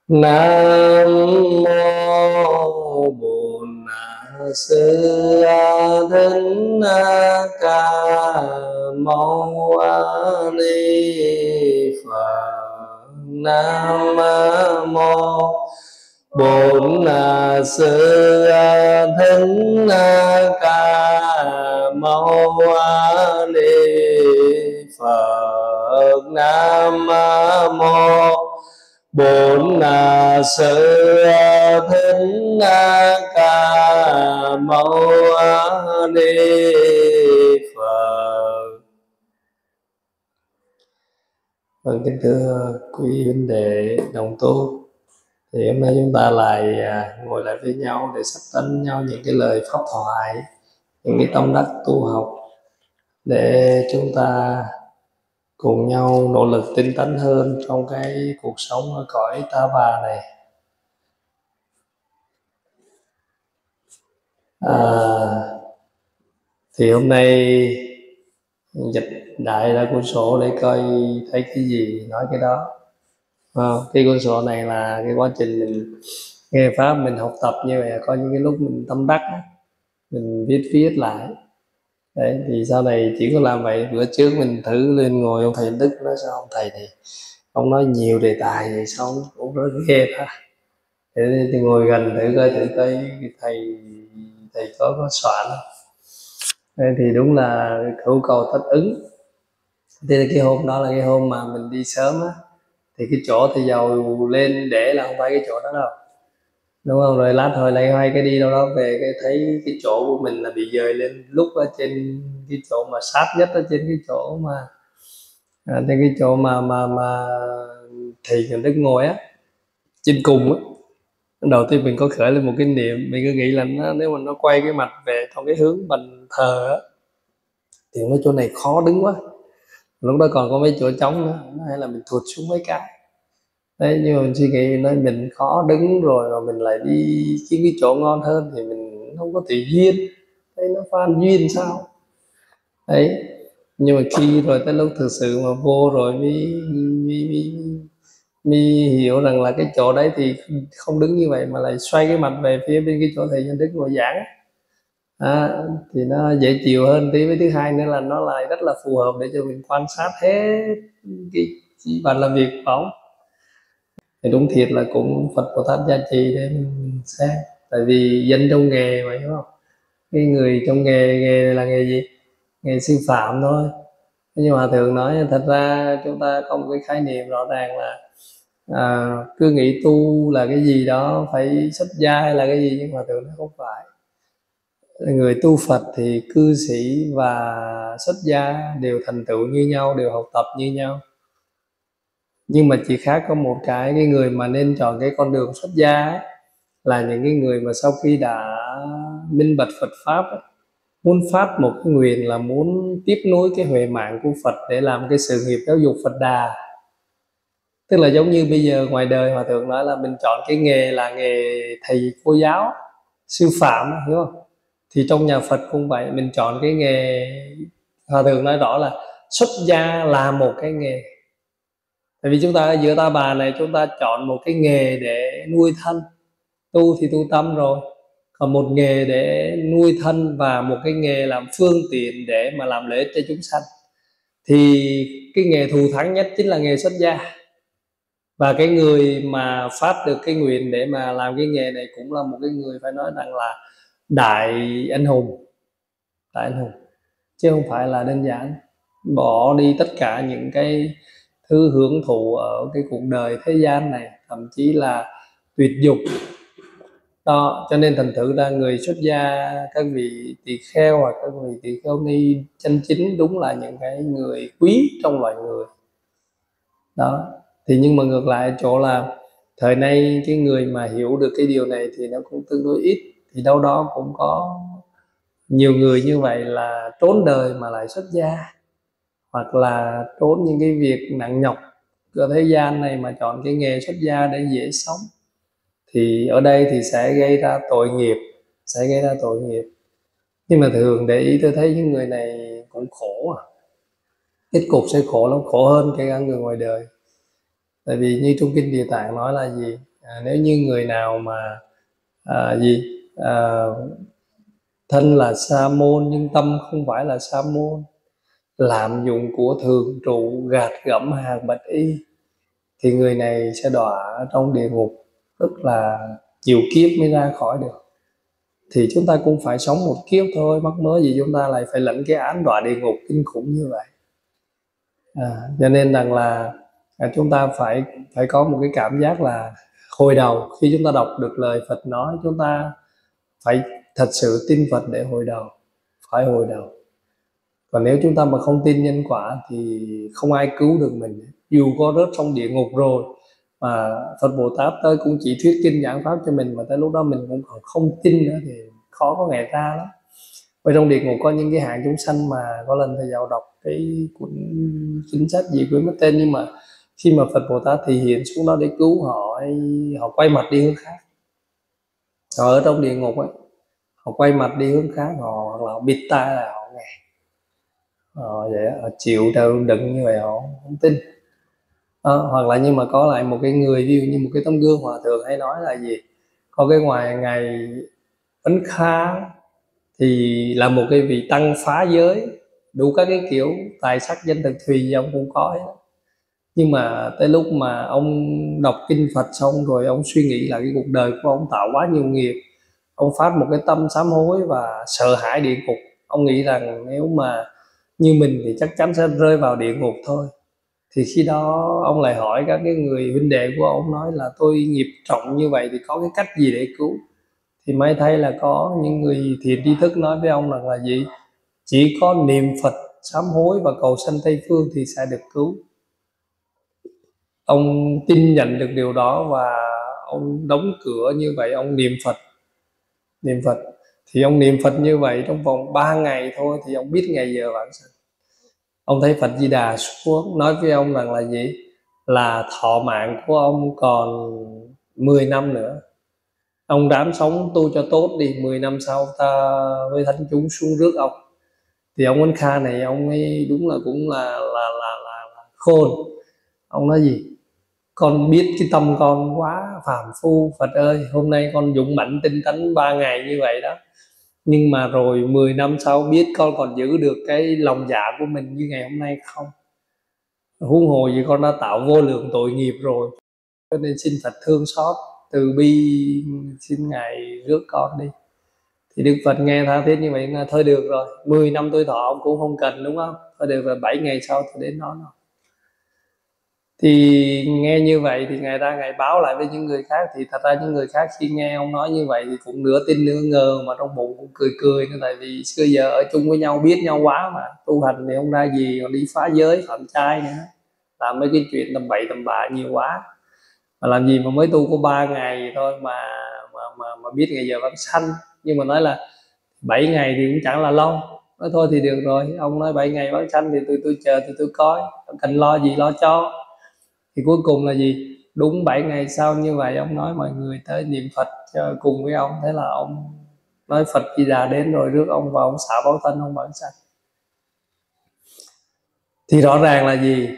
Nam mô Bổn Sư Thích Ca Mâu Ni Phật. Nam mô Bổn Sư Thích Ca Mâu Ni Phật. Nam mô Bổn Sư Thích Ca Mâu Ni Phật. Vâng, kính thưa quý huynh đệ đồng tu, thì hôm nay chúng ta lại ngồi lại với nhau để sắp tánh nhau những cái lời pháp thoại, những cái tâm đắc tu học, để chúng ta cùng nhau nỗ lực tinh tấn hơn trong cái cuộc sống ở cõi ta bà này. Thì hôm nay dịch đại ra cuốn sổ để coi thấy cái gì nói cái đó. Cái cuốn sổ này là cái quá trình mình nghe pháp, mình học tập như vậy, có những cái lúc mình tâm đắc mình viết lại. Đấy, thì sau này chỉ có làm vậy. Bữa trước mình thử lên ngồi ông thầy Đức, nói sao ông thầy thì ông nói nhiều đề tài vậy, sao cũng rất ghê ta. Thì ngồi gần thử coi thầy có soạn không. Thì đúng là hữu cầu tất ứng. Thế là cái hôm đó là cái hôm mà mình đi sớm á, thì cái chỗ thì dầu lên để là không phải cái chỗ đó đâu, đúng không? Rồi lát hồi lại hay cái đi đâu đó về cái thấy cái chỗ của mình là bị dời lên lúc ở trên cái chỗ mà sát nhất, ở trên cái chỗ mà trên cái chỗ mà thầy Trần Đức ngồi á, trên cùng á. Đầu tiên mình có khởi lên một cái niệm, mình cứ nghĩ là nếu mà nó quay cái mặt về trong cái hướng bàn thờ á thì nó chỗ này khó đứng quá. Lúc đó còn có mấy chỗ trống nữa, hay là mình thụt xuống mấy cái đấy. Nhưng mà mình suy nghĩ, nói mình khó đứng rồi mà mình lại đi kiếm cái chỗ ngon hơn thì mình không có tự duyên, đấy nó phan duyên sao đấy. Nhưng mà khi rồi tới lúc thực sự mà vô rồi mới hiểu rằng là cái chỗ đấy thì không đứng như vậy mà lại xoay cái mặt về phía bên cái chỗ thầy Nhân Đức ngồi giảng. Thì nó dễ chịu hơn tí. Với thứ hai nữa là nó lại rất là phù hợp để cho mình quan sát hết cái bàn làm việc của ông. Thì đúng thiệt là cũng Phật Bồ Tát gia trì để mình xem, tại vì dân trong nghề mà, hiểu không? Cái người trong nghề là nghề gì? Nghề sư phạm thôi. Nhưng mà thường nói thật ra chúng ta có một cái khái niệm rõ ràng là cứ nghĩ tu là cái gì đó phải xuất gia hay là cái gì, nhưng mà thường nó không phải. Người tu Phật thì cư sĩ và xuất gia đều thành tựu như nhau, đều học tập như nhau. Nhưng mà chỉ khác có một cái người mà nên chọn cái con đường xuất gia ấy, là những cái người mà sau khi đã minh bạch Phật Pháp ấy, muốn phát một cái nguyện là muốn tiếp nối cái huệ mạng của Phật để làm cái sự nghiệp giáo dục Phật Đà. Tức là giống như bây giờ ngoài đời Hòa Thượng nói là mình chọn cái nghề là nghề thầy cô giáo, sư phạm, hiểu không? Thì trong nhà Phật cũng vậy, mình chọn cái nghề, Hòa Thượng nói rõ là xuất gia là một cái nghề. Tại vì chúng ta ở giữa ta bà này, chúng ta chọn một cái nghề để nuôi thân. Tu thì tu tâm rồi, còn một nghề để nuôi thân và một cái nghề làm phương tiện để mà làm lợi ích cho chúng sanh. Thì cái nghề thù thắng nhất chính là nghề xuất gia. Và cái người mà phát được cái nguyện để mà làm cái nghề này cũng là một cái người phải nói rằng là đại anh hùng. Đại anh hùng, chứ không phải là đơn giản bỏ đi tất cả những cái thứ hưởng thụ ở cái cuộc đời thế gian này, thậm chí là tuyệt dục đó. Cho nên thành thử ra người xuất gia, các vị tỳ kheo hoặc các vị tỳ kheo ni chân chính đúng là những cái người quý trong loài người đó. Thì nhưng mà ngược lại chỗ là thời nay cái người mà hiểu được cái điều này thì nó cũng tương đối ít. Thì đâu đó cũng có nhiều người như vậy là trốn đời mà lại xuất gia, hoặc là trốn những cái việc nặng nhọc của thế gian này mà chọn cái nghề xuất gia để dễ sống. Thì ở đây thì sẽ gây ra tội nghiệp, Nhưng mà thường để ý tôi thấy những người này cũng khổ kết cục sẽ khổ lắm, khổ hơn cái người ngoài đời. Tại vì như trong kinh Địa Tạng nói là gì? Nếu như người nào mà gì thân là sa môn nhưng tâm không phải là sa môn, lạm dụng của thường trụ, gạt gẫm hàng bạch y, thì người này sẽ đọa ở trong địa ngục rất là nhiều kiếp mới ra khỏi được. Thì chúng ta cũng phải sống một kiếp thôi, mắc mớ gì chúng ta lại phải lãnh cái án đọa địa ngục kinh khủng như vậy. Cho nên rằng là chúng ta phải có một cái cảm giác là hồi đầu khi chúng ta đọc được lời Phật nói, chúng ta phải thật sự tin Phật để hồi đầu, phải hồi đầu. Còn nếu chúng ta mà không tin nhân quả thì không ai cứu được mình. Dù có rớt trong địa ngục rồi mà Phật Bồ Tát tới cũng chỉ thuyết kinh giảng pháp cho mình, mà tới lúc đó mình cũng còn không tin nữa thì khó có ngày ra lắm. Ở trong địa ngục có những cái hạng chúng sanh mà có lần thầy giáo đọc cái cuốn chính sách gì quên mất tên, nhưng mà khi mà Phật Bồ Tát thì hiện xuống đó để cứu họ, họ quay mặt đi hướng khác. Họ ở trong địa ngục ấy, họ quay mặt đi hướng khác, hoặc là họ bịt tai là họ nghe. Vậy họ chịu đựng như vậy, họ không tin. Hoặc là nhưng mà có lại một cái người, ví dụ như một cái tấm gương hòa thượng hay nói là gì, có cái ngoài ngày Ấn Kha thì là một cái vị tăng phá giới, đủ các cái kiểu tài sắc danh thực thùy gì ông cũng có hết. Nhưng mà tới lúc mà ông đọc kinh Phật xong rồi ông suy nghĩ là cái cuộc đời của ông tạo quá nhiều nghiệp, ông phát một cái tâm sám hối và sợ hãi địa ngục. Ông nghĩ rằng nếu mà như mình thì chắc chắn sẽ rơi vào địa ngục thôi. Thì khi đó ông lại hỏi các cái người huynh đệ của ông, nói là tôi nghiệp trọng như vậy thì có cái cách gì để cứu. Thì may thay là có những người thiện tri thức nói với ông rằng là gì, chỉ có niệm Phật sám hối và cầu sanh Tây Phương thì sẽ được cứu. Ông tin nhận được điều đó và ông đóng cửa như vậy, ông niệm Phật. Thì ông niệm Phật như vậy trong vòng 3 ngày thôi thì ông biết ngày giờ vãng sanh. Ông thấy Phật Di Đà xuống nói với ông rằng là gì, là thọ mạng của ông còn 10 năm nữa, ông ráng sống tu cho tốt đi, 10 năm sau ta với thánh chúng xuống rước ông. Thì ông Ấn Kha này ông ấy đúng là cũng là khôn. Ông nói gì, con biết cái tâm con quá phàm phu, Phật ơi, hôm nay con dũng mãnh tinh tấn 3 ngày như vậy đó, nhưng mà rồi 10 năm sau biết con còn giữ được cái lòng dạ của mình như ngày hôm nay không? Huống hồ gì con đã tạo vô lượng tội nghiệp rồi, cho nên xin Phật thương xót từ bi, xin Ngài rước con đi. Thì Đức Phật nghe tha thiết như vậy là thôi được rồi, 10 năm tuổi thọ ông cũng không cần, đúng không? Thôi được rồi, 7 ngày sau tôi đến đó. Thì nghe như vậy thì Ngài ra Ngài báo lại với những người khác. Thì thật ra những người khác khi nghe ông nói như vậy thì cũng nửa tin nửa ngờ, mà trong bụng cũng cười cười nữa. Tại vì xưa giờ ở chung với nhau biết nhau quá, mà tu hành thì không ra gì, còn đi phá giới phạm trai nữa, làm mấy cái chuyện tầm bậy tầm bạ nhiều quá. Mà làm gì mà mới tu có 3 ngày thôi mà biết ngày giờ vãng sanh. Nhưng mà nói là 7 ngày thì cũng chẳng là lâu. Nói thôi thì được rồi, ông nói 7 ngày vãng sanh thì tôi chờ thì tôi coi, không cần lo gì lo cho. Thì cuối cùng là gì, đúng 7 ngày sau như vậy ông nói mọi người tới niệm Phật cùng với ông. Thế là ông nói Phật Di Đà đến rồi rước ông vào, ông xả báo thân, ông vãng sanh. Thì rõ ràng là gì,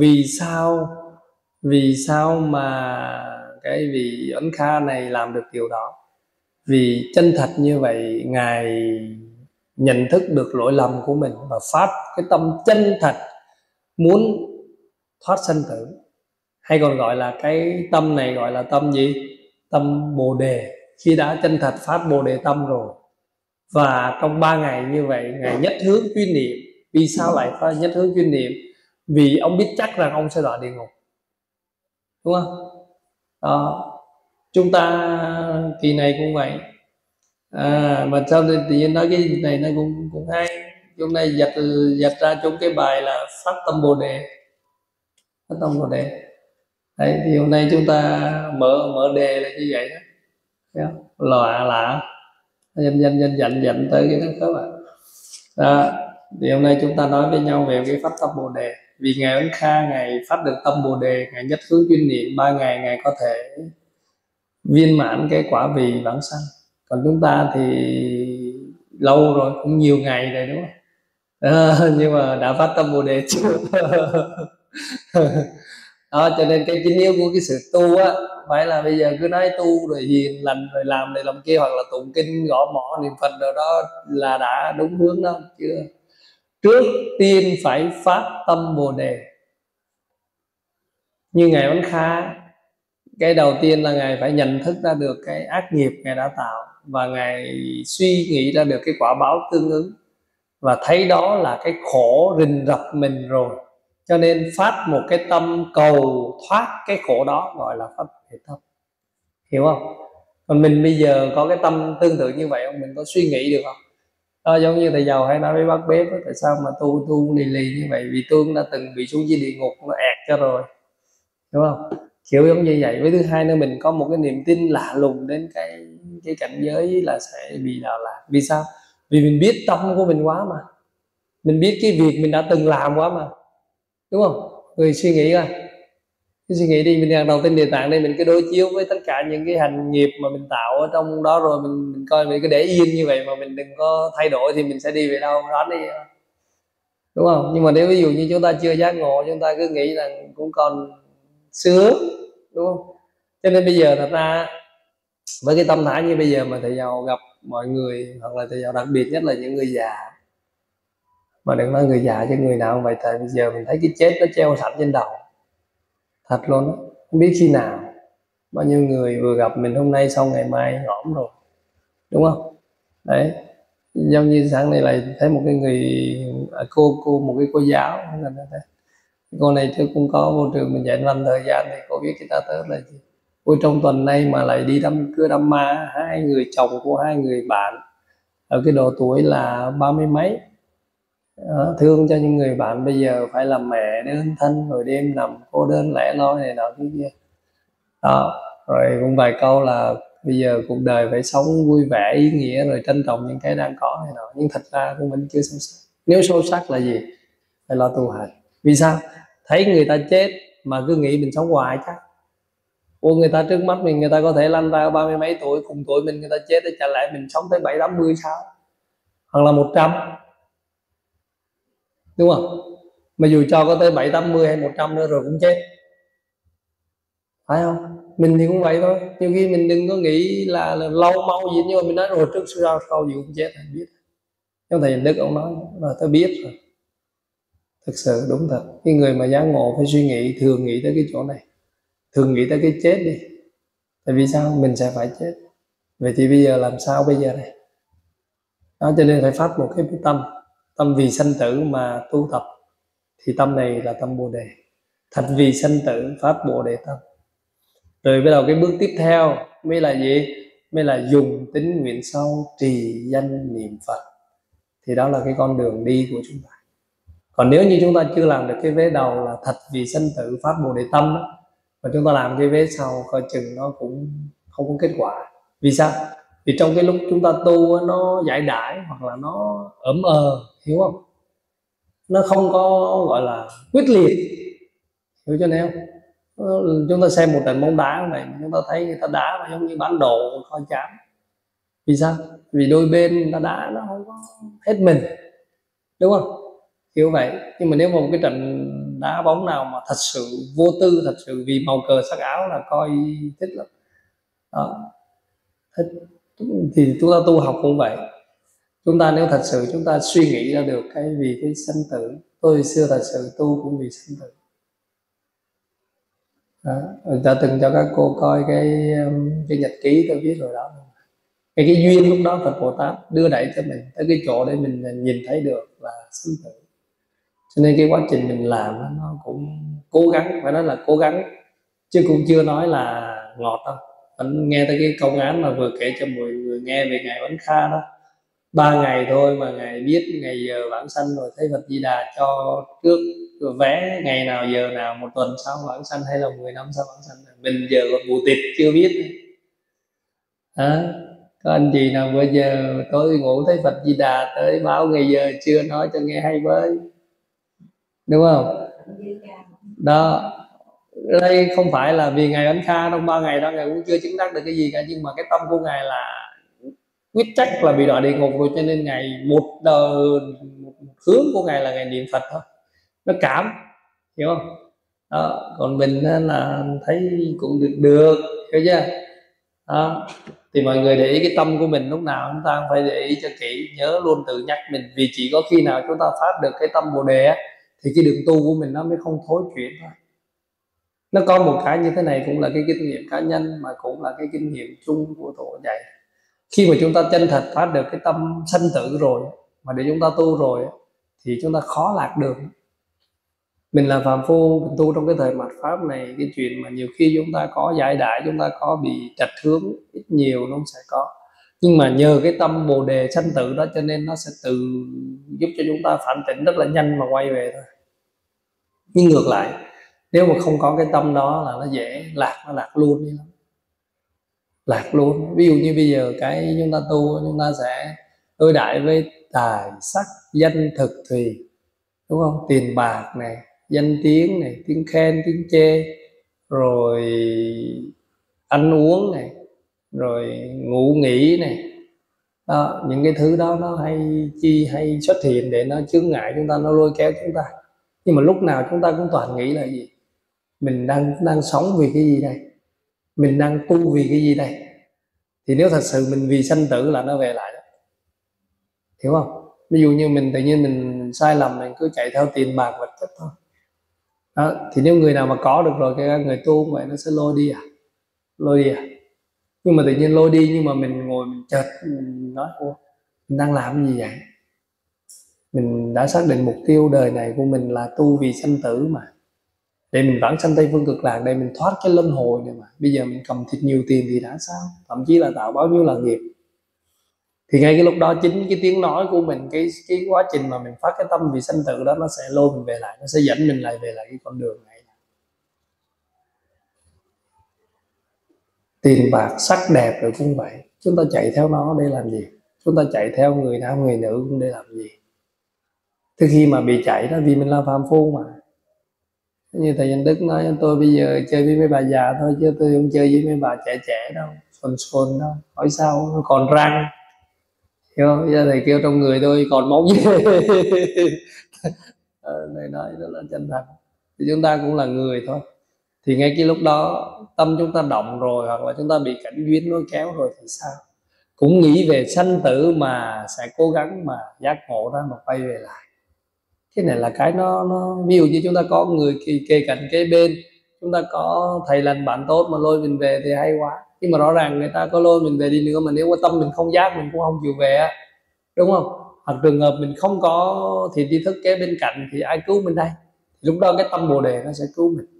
vì sao mà cái vị Ấn Kha này làm được điều đó? Vì chân thật như vậy, Ngài nhận thức được lỗi lầm của mình và phát cái tâm chân thật muốn thoát sanh tử. Hay còn gọi là cái tâm này gọi là tâm gì? Tâm Bồ Đề. Khi đã chân thật phát Bồ Đề tâm rồi, và trong 3 ngày như vậy Ngài nhất hướng chuyên niệm. Vì sao lại phải nhất hướng chuyên niệm? Vì ông biết chắc rằng ông sẽ đọa địa ngục, đúng không? Chúng ta kỳ này cũng vậy. Mà sao tự nhiên nói cái này nó cũng hay. Hôm nay giật ra chung cái bài là phát tâm Bồ Đề. Phát tâm Bồ Đề. Đấy, thì hôm nay chúng ta mở đề là như vậy đó. Lạ dành tới cái đó các bạn. Đó. Thì hôm nay chúng ta nói với nhau về cái phát tâm Bồ Đề. Vì Ngài Ấn Kha, Ngài phát được tâm Bồ Đề, Ngài nhất hướng chuyên niệm 3 ngày Ngài có thể viên mãn cái quả vị vãng sanh. Còn chúng ta thì lâu rồi, cũng nhiều ngày rồi, đúng không? Nhưng mà đã phát tâm Bồ Đề chưa? Đó, cho nên cái chính yếu của cái sự tu á, phải là bây giờ cứ nói tu rồi hiền lành rồi làm này làm kia, hoặc là tụng kinh gõ mõ niệm Phật rồi đó là đã đúng hướng đâu. Chưa. Trước tiên phải phát tâm Bồ Đề. Như Ngài Ấn Kha, cái đầu tiên là Ngài phải nhận thức ra được cái ác nghiệp Ngài đã tạo, và Ngài suy nghĩ ra được cái quả báo tương ứng, và thấy đó là cái khổ rình rập mình rồi, cho nên phát một cái tâm cầu thoát cái khổ đó, gọi là phát huệ tâm. Hiểu không? Còn mình bây giờ có cái tâm tương tự như vậy không? Mình có suy nghĩ được không? Đó, giống như thầy giàu hay nói với bác bếp đó, tại sao mà tu lì lì như vậy? Vì tôi cũng đã từng bị xuống dưới địa ngục, nó ẹt cho rồi, đúng không? Kiểu giống như vậy. Với thứ hai nữa, mình có một cái niềm tin lạ lùng đến cái cảnh giới là sẽ bị đọa lạc. Vì sao? Vì mình biết tâm của mình quá mà, mình biết cái việc mình đã từng làm quá mà, đúng không? Người suy nghĩ coi, cái suy nghĩ đi, mình đang đầu tiên Địa Tạng đây, mình cứ đối chiếu với tất cả những cái hành nghiệp mà mình tạo ở trong đó, rồi mình coi, mình cứ để yên như vậy mà mình đừng có thay đổi thì mình sẽ đi về đâu? Đó đi, đúng không? Nhưng mà nếu ví dụ như chúng ta chưa giác ngộ, chúng ta cứ nghĩ rằng cũng còn sướng, đúng không? Cho nên bây giờ thật ra với cái tâm thái như bây giờ mà thầy giàu gặp mọi người, hoặc là thầy giàu đặc biệt nhất là những người già, mà đừng nói người già chứ người nào cũng vậy, tại bây giờ mình thấy cái chết nó treo sẵn trên đầu thật luôn đó. Không biết khi nào, bao nhiêu người vừa gặp mình hôm nay xong ngày mai ngõm rồi, đúng không? Đấy, giống như sáng nay lại thấy một cái người cô một cái cô giáo, cô này trước cũng có vô trường mình dạy văn thời gian, thì cô biết cái ta tớ là gì. Ôi, trong tuần nay mà lại đi cưa đám ma hai người chồng của hai người bạn ở cái độ tuổi là 30 mấy. Thương cho những người bạn bây giờ phải làm mẹ đơn thân, rồi đêm nằm cô đơn lẻ loi này nọ cái kia đó. Rồi cũng vài câu là bây giờ cuộc đời phải sống vui vẻ ý nghĩa, rồi trân trọng những cái đang có này nọ. Nhưng thật ra cũng vẫn chưa sâu sắc. Nếu sâu sắc là gì? Phải lo tu hành. Vì sao? Thấy người ta chết mà cứ nghĩ mình sống hoài chắc. Ủa, người ta trước mắt mình, người ta có thể lăn ra 30 mấy tuổi cùng tuổi mình, người ta chết, thì chả lẽ mình sống tới 70-80 sao? Hoặc là 100, đúng không? Mà dù cho có tới 70-80 hay 100 nữa rồi cũng chết, phải không? Mình thì cũng vậy thôi. Nhiều khi mình đừng có nghĩ là lâu mau gì, nhưng mà mình nói rồi trước sau gì cũng chết, biết. Trong thầy Đức ông nói là tôi biết rồi. Thực sự đúng thật, cái người mà giác ngộ phải suy nghĩ, thường nghĩ tới cái chỗ này, thường nghĩ tới cái chết đi. Tại vì sao? Mình sẽ phải chết. Vậy thì bây giờ làm sao bây giờ này? Đó, cho nên phải phát một cái tâm vì sanh tử mà tu tập, thì tâm này là tâm Bồ Đề. Thật vì sanh tử phát Bồ Đề tâm. Rồi bắt đầu cái bước tiếp theo mới là gì? Mới là dùng tín nguyện sâu, trì danh niệm Phật. Thì đó là cái con đường đi của chúng ta. Còn nếu như chúng ta chưa làm được cái vế đầu là thật vì sanh tử phát Bồ Đề tâm đó, mà chúng ta làm cái vế sau, coi chừng nó cũng không có kết quả. Vì sao? Vì trong cái lúc chúng ta tu nó giải đãi, hoặc là nó ẩm hiểu không? Nó không có gọi là quyết liệt, hiểu cho nên không? Chúng ta xem một trận bóng đá này, chúng ta thấy người ta đá mà giống như bán đồ coi chán. Vì sao? Vì đôi bên người ta đá nó không có hết mình, đúng không? Kiểu vậy. Nhưng mà nếu mà một cái trận đá bóng nào mà thật sự vô tư, thật sự vì màu cờ sắc áo là coi thích lắm đó. Thích. Thì chúng ta tu học cũng vậy. Chúng ta nếu thật sự chúng ta suy nghĩ ra được cái vì cái sanh tử. Tôi xưa thật sự tu cũng vì sanh tử đó. Ta từng cho các cô coi cái nhật ký tôi viết rồi đó. Cái duyên lúc đó Phật Bồ Tát đưa đẩy cho mình tới cái chỗ để mình nhìn thấy được là sanh tử. Cho nên cái quá trình mình làm nó cũng cố gắng, phải nói là cố gắng, chứ cũng chưa nói là ngọt đâu. Anh nghe tới cái công án mà vừa kể cho mọi người nghe về Ngài Ấn Kha đó, 3 ngày thôi mà Ngài biết ngày giờ vãng sanh rồi, thấy Phật Di Đà cho trước rồi vé ngày nào giờ nào, một tuần sau vãng sanh hay là 10 năm sau vãng sanh. Mình giờ còn mù tịt chưa biết hả? Có anh chị nào bây giờ tối ngủ thấy Phật Di Đà tới báo ngày giờ chưa, nói cho nghe hay với, đúng không? Đó, đây không phải là vì Ngài Ấn Kha trong 3 ngày đó Ngài cũng chưa chứng đắc được cái gì cả, nhưng mà cái tâm của Ngài là quyết trách là bị đọa địa ngục rồi, cho nên Ngài một hướng của Ngài là Ngài niệm Phật thôi, nó cảm, hiểu không? Đó. Còn mình là thấy cũng được, hiểu chưa? Đó. Thì mọi người để ý cái tâm của mình lúc nào chúng ta phải để ý cho kỹ, nhớ luôn tự nhắc mình, vì chỉ có khi nào chúng ta phát được cái tâm Bồ Đề á, thì cái đường tu của mình nó mới không thối chuyển thôi. Nó có một cái như thế này cũng là cái kinh nghiệm cá nhân, mà cũng là cái kinh nghiệm chung của tổ dạy. Khi mà chúng ta chân thật phát được cái tâm sanh tử rồi, mà để chúng ta tu rồi, thì chúng ta khó lạc đường. Mình là phàm phu, mình tu trong cái thời mạt pháp này, cái chuyện mà nhiều khi chúng ta có giải đãi, chúng ta có bị trạch hướng ít nhiều nó cũng sẽ có, nhưng mà nhờ cái tâm Bồ Đề sanh tử đó, cho nên nó sẽ tự giúp cho chúng ta phản tỉnh rất là nhanh mà quay về thôi. Nhưng ngược lại, nếu mà không có cái tâm đó là nó dễ lạc, nó lạc luôn đi lắm, lạc luôn. Ví dụ như bây giờ cái chúng ta tu, chúng ta sẽ đối đãi với tài sắc danh thực thùy, đúng không? Tiền bạc này, danh tiếng này, tiếng khen tiếng chê, rồi ăn uống này, rồi ngủ nghỉ này. Đó, những cái thứ đó nó hay xuất hiện để nó chướng ngại chúng ta, nó lôi kéo chúng ta. Nhưng mà lúc nào chúng ta cũng toàn nghĩ là gì? Mình đang sống vì cái gì đây? Mình đang tu vì cái gì đây? Thì nếu thật sự mình vì sanh tử là nó về lại đó, hiểu không? Ví dụ như mình tự nhiên mình sai lầm, mình cứ chạy theo tiền bạc vật chất thôi đó, thì nếu người nào mà có được rồi, cái người tu vậy nó sẽ lôi đi lôi đi nhưng mà tự nhiên lôi đi, nhưng mà mình ngồi mình chợt mình nói ô, mình đang làm gì vậy? Mình đã xác định mục tiêu đời này của mình là tu vì sanh tử mà, để mình vãng sanh Tây Phương Cực Lạc, để mình thoát cái luân hồi này mà. Bây giờ mình cầm thịt nhiều tiền thì đã sao, thậm chí là tạo bao nhiêu là nghiệp. Thì ngay cái lúc đó, chính cái tiếng nói của mình, cái quá trình mà mình phát cái tâm vì sanh tử đó, nó sẽ lôi mình về lại, nó sẽ dẫn mình lại về lại cái con đường này. Tiền bạc sắc đẹp rồi cũng vậy, chúng ta chạy theo nó để làm gì? Chúng ta chạy theo người nam người nữ cũng để làm gì? Từ khi mà bị chạy đó, vì mình là phàm phu mà. Như thầy Nhân Đức nói, tôi bây giờ chơi với mấy bà già thôi, chứ tôi không chơi với mấy bà trẻ trẻ đâu, xồn đâu. Hỏi sao nó còn răng, hiểu không? Bây giờ thầy kêu trong người tôi còn máu gì. Thầy nói rất là chân thật. Thì chúng ta cũng là người thôi. Thì ngay cái lúc đó tâm chúng ta động rồi, hoặc là chúng ta bị cảnh duyên lôi kéo rồi thì sao? Cũng nghĩ về sanh tử mà sẽ cố gắng mà giác ngộ ra, mà quay về lại. Cái này là cái nó ví dụ như chúng ta có người kề cạnh kế bên, chúng ta có thầy lành bạn tốt mà lôi mình về thì hay quá. Nhưng mà rõ ràng người ta có lôi mình về đi nữa, mà nếu mà tâm mình không giác, mình cũng không chịu về á, đúng không? Hoặc trường hợp mình không có thì tri thức kế bên cạnh thì ai cứu mình đây? Lúc đó cái tâm Bồ Đề nó sẽ cứu mình.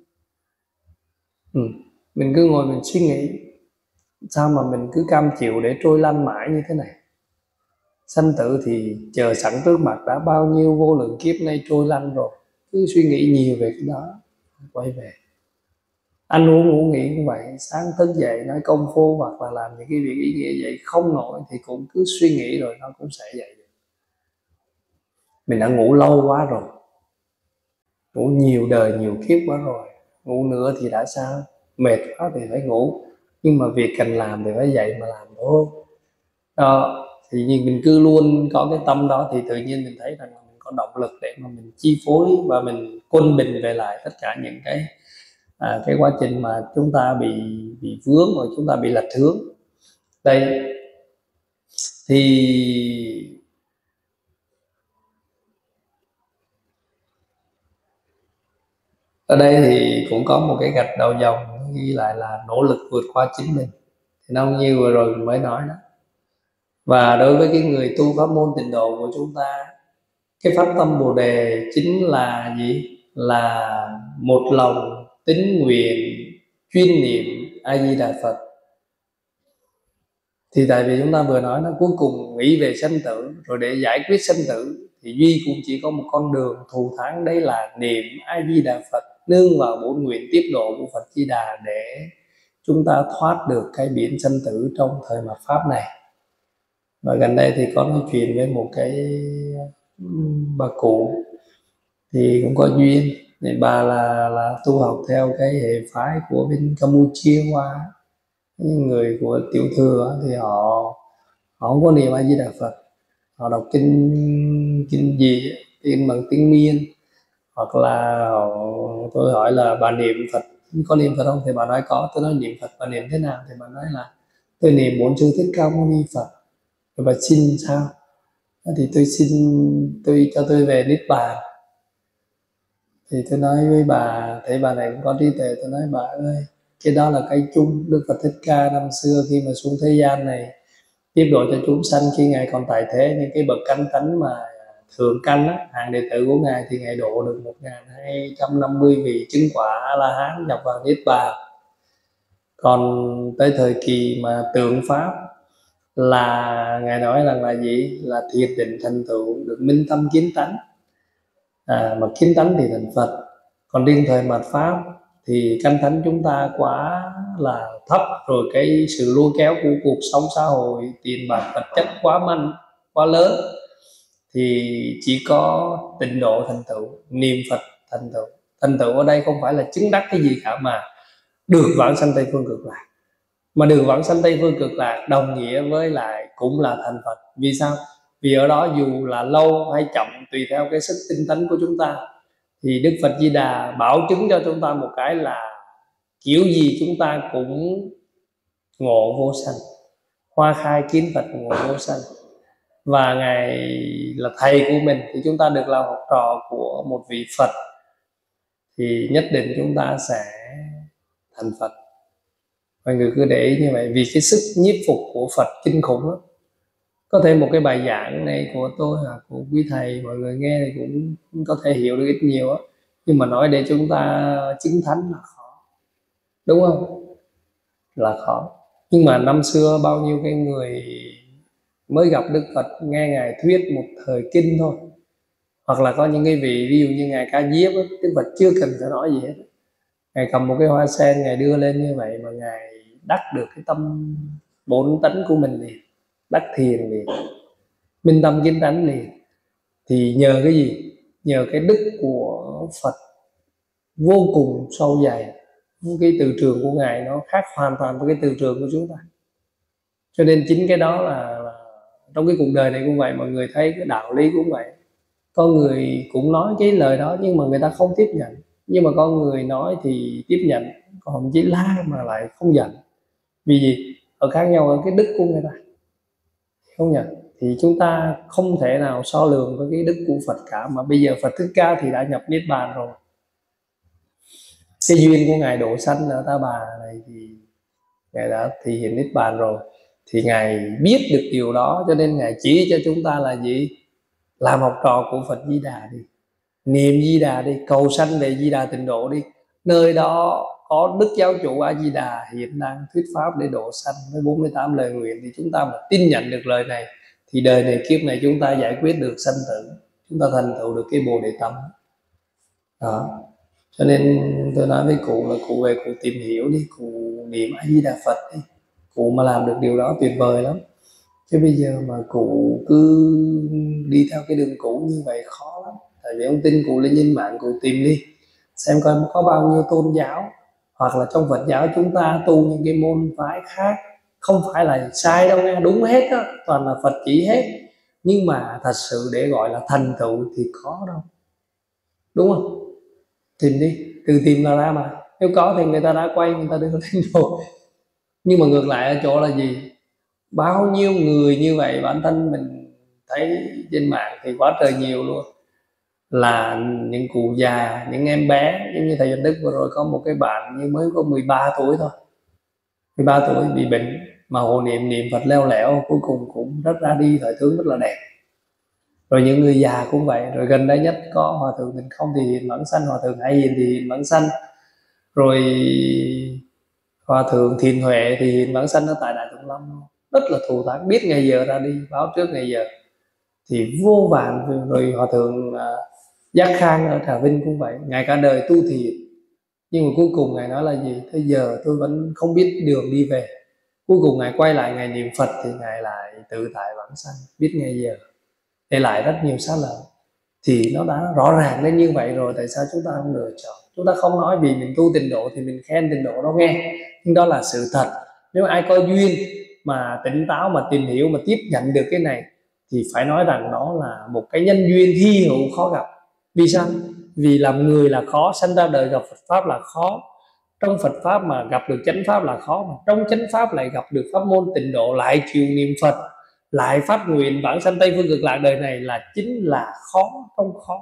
Mình cứ ngồi mình suy nghĩ, sao mà mình cứ cam chịu để trôi lăn mãi như thế này? Sanh tử thì chờ sẵn trước mặt, đã bao nhiêu vô lượng kiếp nay trôi lăn rồi. Cứ suy nghĩ nhiều về cái đó, quay về. Ăn uống ngủ nghỉ cũng vậy, sáng thức dậy nói công phu hoặc là làm những cái việc ý nghĩa vậy không nổi, thì cũng cứ suy nghĩ rồi nó cũng sẽ dậy. Mình đã ngủ lâu quá rồi, ngủ nhiều đời nhiều kiếp quá rồi, ngủ nữa thì đã sao? Mệt quá thì phải ngủ, nhưng mà việc cần làm thì phải dậy mà làm thôi đó. Thì nhìn mình cứ luôn có cái tâm đó, thì tự nhiên mình thấy rằng là mình có động lực để mà mình chi phối và mình quân bình về lại tất cả những cái quá trình mà chúng ta bị vướng, và chúng ta bị lệch hướng. Đây thì ở đây thì cũng có một cái gạch đầu dòng ghi lại là nỗ lực vượt qua chính mình. Thì nó như vừa rồi mình mới nói đó. Và đối với cái người tu pháp môn Tịnh độ của chúng ta, cái pháp tâm Bồ Đề chính là gì? Là một lòng tín nguyện chuyên niệm A Di Đà Phật. Thì tại vì chúng ta vừa nói nó cuối cùng nghĩ về sanh tử, rồi để giải quyết sanh tử thì duy cũng chỉ có một con đường thù thắng, đấy là niệm A Di Đà Phật, nương vào bổn nguyện tiếp độ của Phật Di Đà để chúng ta thoát được cái biển sanh tử trong thời mạt pháp này. Và gần đây thì có nói chuyện với một cái bà cụ, thì cũng có duyên, thì bà là tu học theo cái hệ phái của bên Campuchia qua. Những người của tiểu thừa thì họ không có niệm A Di Đà Phật, họ đọc kinh gì, kinh bằng tiếng Miên, hoặc là tôi hỏi là bà niệm Phật có niệm Phật không? Thì bà nói có. Tôi nói niệm Phật bà niệm thế nào? Thì bà nói là tôi niệm bốn chữ Thích Ca Mâu Ni Phật. Rồi bà xin sao? Thì tôi xin cho tôi về Niết Bàn. Thì tôi nói với bà, thấy bà này cũng có trí tuệ, tôi nói bà ơi, cái đó là cái chung. Đức Phật Thích Ca năm xưa khi mà xuống thế gian này tiếp độ cho chúng sanh khi ngài còn tại thế, những cái bậc canh tánh mà thượng canh á, hàng đệ tử của ngài thì ngài độ được 1250 vị chứng quả A La Hán nhập vào Niết Bàn. Còn tới thời kỳ mà tượng pháp là ngài nói rằng là gì? Là thiệt định thành tựu được minh tâm kiến tánh, mà kiến tánh thì thành Phật. Còn riêng thời mạt pháp thì căn thánh chúng ta quá là thấp, rồi cái sự lôi kéo của cuộc sống xã hội, tiền bạc vật chất quá mạnh, quá lớn, thì chỉ có tịnh độ thành tựu, niệm Phật thành tựu. Thành tựu ở đây không phải là chứng đắc cái gì cả, mà được vãng sanh Tây Phương Cực Lạc. Mà được vãng sanh Tây Phương Cực Lạc đồng nghĩa với lại cũng là thành Phật. Vì sao? Vì ở đó dù là lâu hay chậm tùy theo cái sức tinh tấn của chúng ta, thì Đức Phật Di Đà bảo chứng cho chúng ta một cái là kiểu gì chúng ta cũng ngộ vô sanh, hoa khai kiến Phật ngộ vô sanh. Và Ngài là thầy của mình thì chúng ta được làm học trò của một vị Phật, thì nhất định chúng ta sẽ thành Phật. Mọi người cứ để ý như vậy, vì cái sức nhiếp phục của Phật kinh khủng lắm. Có thể một cái bài giảng này của tôi hoặc của quý thầy, mọi người nghe thì cũng có thể hiểu được ít nhiều á, nhưng mà nói để chúng ta chứng thánh là khó, đúng không? Là khó. Nhưng mà năm xưa bao nhiêu cái người mới gặp Đức Phật nghe ngài thuyết một thời kinh thôi, hoặc là có những cái vị ví dụ như ngài Ca Diếp á, Đức Phật chưa cần phải nói gì hết, ngài cầm một cái hoa sen ngài đưa lên như vậy mà ngài đắc được cái tâm bổn tánh của mình liền, đắc thiền liền, minh tâm kiến tánh liền. Thì nhờ cái gì? Nhờ cái đức của Phật vô cùng sâu dày. Cái từ trường của ngài nó khác hoàn toàn với cái từ trường của chúng ta. Cho nên chính cái đó là trong cái cuộc đời này cũng vậy. Mọi người thấy cái đạo lý cũng vậy, có người cũng nói cái lời đó nhưng mà người ta không tiếp nhận, nhưng mà có người nói thì tiếp nhận, còn chỉ la mà lại không nhận. Vì gì? Ở khác nhau ở cái đức của người ta không nhận. Thì chúng ta không thể nào so lường với cái đức của Phật cả. Mà bây giờ Phật Thích Ca thì đã nhập Niết Bàn rồi, cái duyên của ngài độ sanh ở Ta Bà này thì ngài đã thể hiện Niết Bàn rồi, thì ngài biết được điều đó, cho nên ngài chỉ cho chúng ta là gì? Làm học trò của Phật Di Đà đi, niệm Di Đà đi, cầu sanh về Di Đà Tịnh Độ đi. Nơi đó có Đức Giáo Chủ A Di Đà hiện đang thuyết pháp để độ sanh với 48 lời nguyện. Thì chúng ta mà tin nhận được lời này thì đời này kiếp này chúng ta giải quyết được sanh tử, chúng ta thành tựu được cái Bồ Đề Tâm đó. Cho nên tôi nói với cụ là cụ về cụ tìm hiểu đi, cụ niệm A Di Đà Phật đi, cụ mà làm được điều đó tuyệt vời lắm. Chứ bây giờ mà cụ cứ đi theo cái đường cũ như vậy khó lắm. Tại vì ông tin, cụ lên trên mạng cụ tìm đi xem coi có bao nhiêu tôn giáo, hoặc là trong Phật giáo chúng ta tu những cái môn phái khác, không phải là sai đâu nghe, đúng hết á, toàn là Phật chỉ hết. Nhưng mà thật sự để gọi là thành tựu thì có đâu, đúng không? Tìm đi, từ tìm là ra mà. Nếu có thì người ta đã quay, người ta đưa lên rồi. Nhưng mà ngược lại ở chỗ là gì? Bao nhiêu người như vậy, bản thân mình thấy trên mạng thì quá trời nhiều luôn, là những cụ già, những em bé. Giống như thầy Văn Đức vừa rồi có một cái bạn như mới có 13 tuổi thôi, 13 tuổi bị bệnh mà hộ niệm Phật leo lẻo, cuối cùng cũng rất ra đi thời thương rất là đẹp. Rồi những người già cũng vậy. Rồi gần đây nhất có Hòa Thượng Tịnh Không thì hiện vãng sanh, Hòa Thượng Hay Hiền thì hiện vãng sanh, rồi Hòa Thượng Thiền Huệ thì hiện vãng sanh ở tại Đại Tùng Lâm, rất là thù thắng, biết ngày giờ ra đi, báo trước ngày giờ. Thì vô vàn. Rồi Hòa Thượng Giác Khang ở Trà Vinh cũng vậy, ngài cả đời tu thiền nhưng mà cuối cùng ngài nói là gì? Thế giờ tôi vẫn không biết đường đi về. Cuối cùng ngài quay lại ngài niệm Phật thì ngài lại tự tại vãng sanh, biết ngày giờ, để lại rất nhiều xá lợi. Thì nó đã rõ ràng đến như vậy rồi, tại sao chúng ta không lựa chọn? Chúng ta không nói vì mình tu Tịnh Độ thì mình khen Tịnh Độ đó nghe, nhưng đó là sự thật. Nếu ai có duyên mà tỉnh táo mà tìm hiểu mà tiếp nhận được cái này thì phải nói rằng đó là một cái nhân duyên hy hữu khó gặp. Vì sao? Vì làm người là khó, sanh ra đời gặp Phật Pháp là khó, Trong Phật pháp mà gặp được chánh pháp là khó, mà trong chánh pháp lại gặp được pháp môn tịnh độ, lại chịu niệm Phật, lại phát nguyện vãng sanh Tây phương cực lạc đời này là chính là khó trong khó.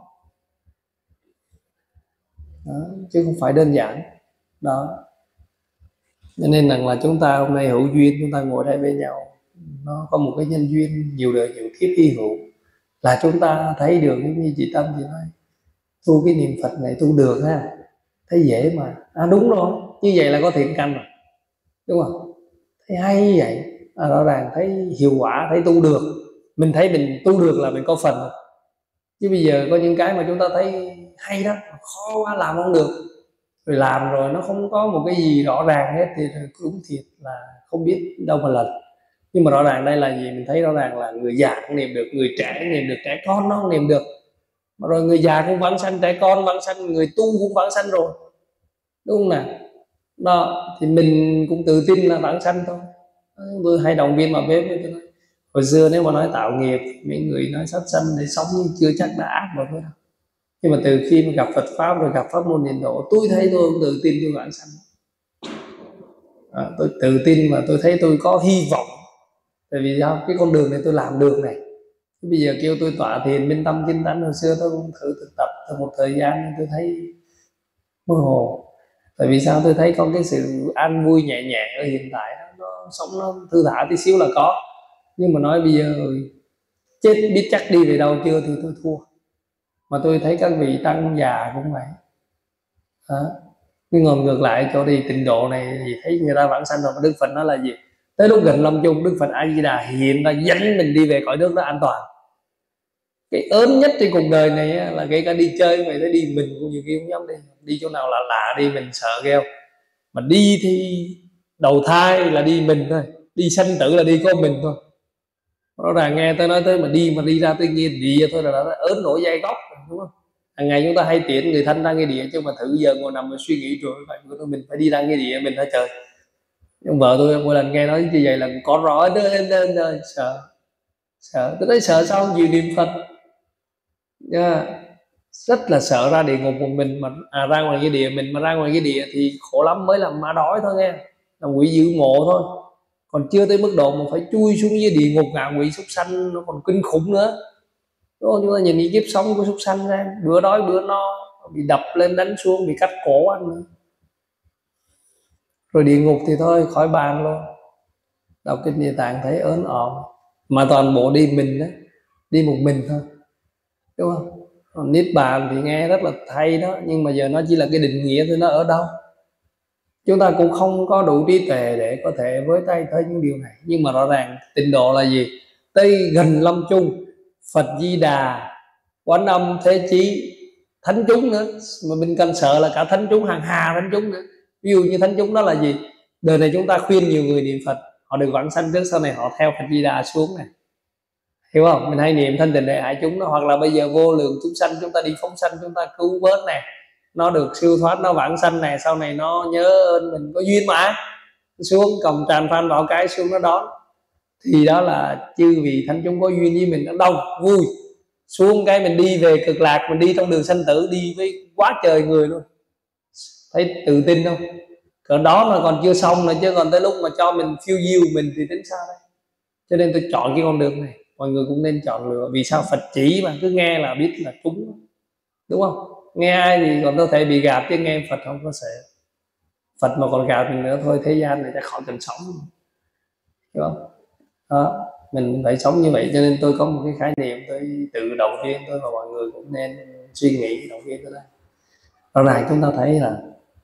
Đó, chứ không phải đơn giản đó. Cho nên rằng là chúng ta hôm nay hữu duyên, chúng ta ngồi đây với nhau, nó có một cái nhân duyên nhiều đời nhiều kiếp hy hữu, là chúng ta thấy được như chị Tâm chị nói, tu cái niệm Phật này tu được ha, thấy dễ mà. Đúng rồi, như vậy là có thiện căn rồi, đúng không? Thấy hay như vậy, rõ ràng thấy hiệu quả, thấy tu được. Mình thấy mình tu được là mình có phần. Chứ bây giờ có những cái mà chúng ta thấy hay đó, khó quá làm không được, rồi làm rồi nó không có một cái gì rõ ràng hết thì cũng thiệt là không biết đâu mà lần. Nhưng mà rõ ràng đây là gì? Mình thấy rõ ràng là người già cũng niệm được, người trẻ cũng niệm được, trẻ con nó cũng niệm được, mà rồi người già cũng vãng sanh, trẻ con vãng sanh, người tu cũng vãng sanh rồi, đúng không nào? Đó thì mình cũng tự tin là vãng sanh thôi. Tôi hay động viên mà bếp với tôi nói, hồi xưa nếu mà nói tạo nghiệp, mấy người nói sát sanh để sống nhưng chưa chắc đã ác vào thôi đâu. Nhưng mà từ khi mà gặp Phật pháp rồi gặp pháp môn niệm độ, tôi thấy tôi cũng tự tin tôi vãng sanh. Tôi tự tin và tôi thấy tôi có hy vọng. Tại vì sao? Cái con đường này tôi làm được này. Bây giờ kêu tôi tọa thiền minh tâm kinh tánh, hồi xưa tôi cũng thử thực tập một thời gian, tôi thấy mơ hồ. Tại vì sao? Tôi thấy có cái sự an vui nhẹ nhàng ở hiện tại, nó sống nó thư thả tí xíu là có. Nhưng mà nói bây giờ chết biết chắc đi về đâu chưa thì tôi thua. Mà tôi thấy các vị tăng già cũng vậy đó. Nhưng ngồi ngược lại chỗ đi tịnh độ này thì thấy người ta vãng sanh rồi, mà Đức Phật nói là gì? Tới lúc gần lâm chung, Đức Phật A Di Đà hiện ra dẫn mình đi về cõi nước đó an toàn. Cái ớn nhất trên cuộc đời này là kể cả đi chơi vậy, tới đi mình cũng nhiều khi không dám đi. Đi chỗ nào lạ đi mình sợ gheo. Mà đi thì đầu thai là đi mình thôi, đi sanh tử là đi có mình thôi. Rõ ràng nghe tôi nói tới mà đi ra tới nghe địa thôi là đã ớn nổi dây góc, đúng không? Hàng ngày chúng ta hay tiễn người thân ra nghe địa, chứ mà thử giờ ngồi nằm và suy nghĩ rồi vậy mình phải đi ra nghe địa mình hả trời. Nhưng vợ tôi mỗi lần nghe nói như vậy là có rõ đến sợ. Tôi nói sợ sao không chịu niệm Phật. Rất là sợ ra địa ngục một mình, mà ra ngoài cái địa mình, mà ra ngoài cái địa thì khổ lắm, mới làm ma đói thôi nghe, là quỷ dữ ngộ thôi, còn chưa tới mức độ mà phải chui xuống dưới địa ngục ngạ quỷ súc sanh, nó còn kinh khủng nữa. Đúng không? Chúng ta nhìn cái kiếp sống của súc sanh ra, bữa đói bữa no, bị đập lên đánh xuống, bị cắt cổ ăn nữa. Rồi địa ngục thì thôi khỏi bàn luôn. Đọc kinh Địa Tạng thấy ớn ỏm, mà toàn bộ đi mình đó, đi một mình thôi, đúng không? Còn Niết Bàn thì nghe rất là hay đó, nhưng mà giờ nó chỉ là cái định nghĩa thôi, nó ở đâu? Chúng ta cũng không có đủ trí tuệ để có thể với tay thấy những điều này. Nhưng mà rõ ràng tịnh độ là gì? Tới gần lâm chung, Phật Di Đà, Quán Âm, Thế Chí, thánh chúng nữa. Mà mình cần sợ là cả thánh chúng, hàng hà thánh chúng nữa. Ví dụ như thánh chúng đó là gì? Đời này chúng ta khuyên nhiều người niệm Phật, họ được vãng sanh trước, sau này họ theo Phật Di Đà xuống này, hiểu không? Mình hay niệm thanh tịnh đệ hại chúng đó. Hoặc là bây giờ vô lượng chúng sanh chúng ta đi phóng sanh, chúng ta cứu vớt này, nó được siêu thoát, nó vãng sanh này, sau này nó nhớ ơn mình, có duyên mà xuống còng tràn phan vào cái xuống nó đón, thì đó là chư vị thánh chúng có duyên với mình, nó đông vui. Xuống cái mình đi về cực lạc, mình đi trong đường sanh tử, đi với quá trời người luôn. Thấy tự tin không? Cỡ đó mà còn chưa xong nữa, chứ còn tới lúc mà cho mình phiêu diêu mình thì tính sao đây? Cho nên tôi chọn cái con đường này, mọi người cũng nên chọn lựa. Vì sao? Phật chỉ mà, cứ nghe là biết là trúng, đúng không? Nghe ai thì còn có thể bị gạt, chứ nghe Phật không có sợ. Phật mà còn gạt mình nữa thôi, thế gian này chắc khỏi cần sống, đúng không? Đó, mình phải sống như vậy. Cho nên tôi có một cái khái niệm, tôi tự động viên tôi, và mọi người cũng nên suy nghĩ động viên tôi đây. Rõ ràng chúng ta thấy là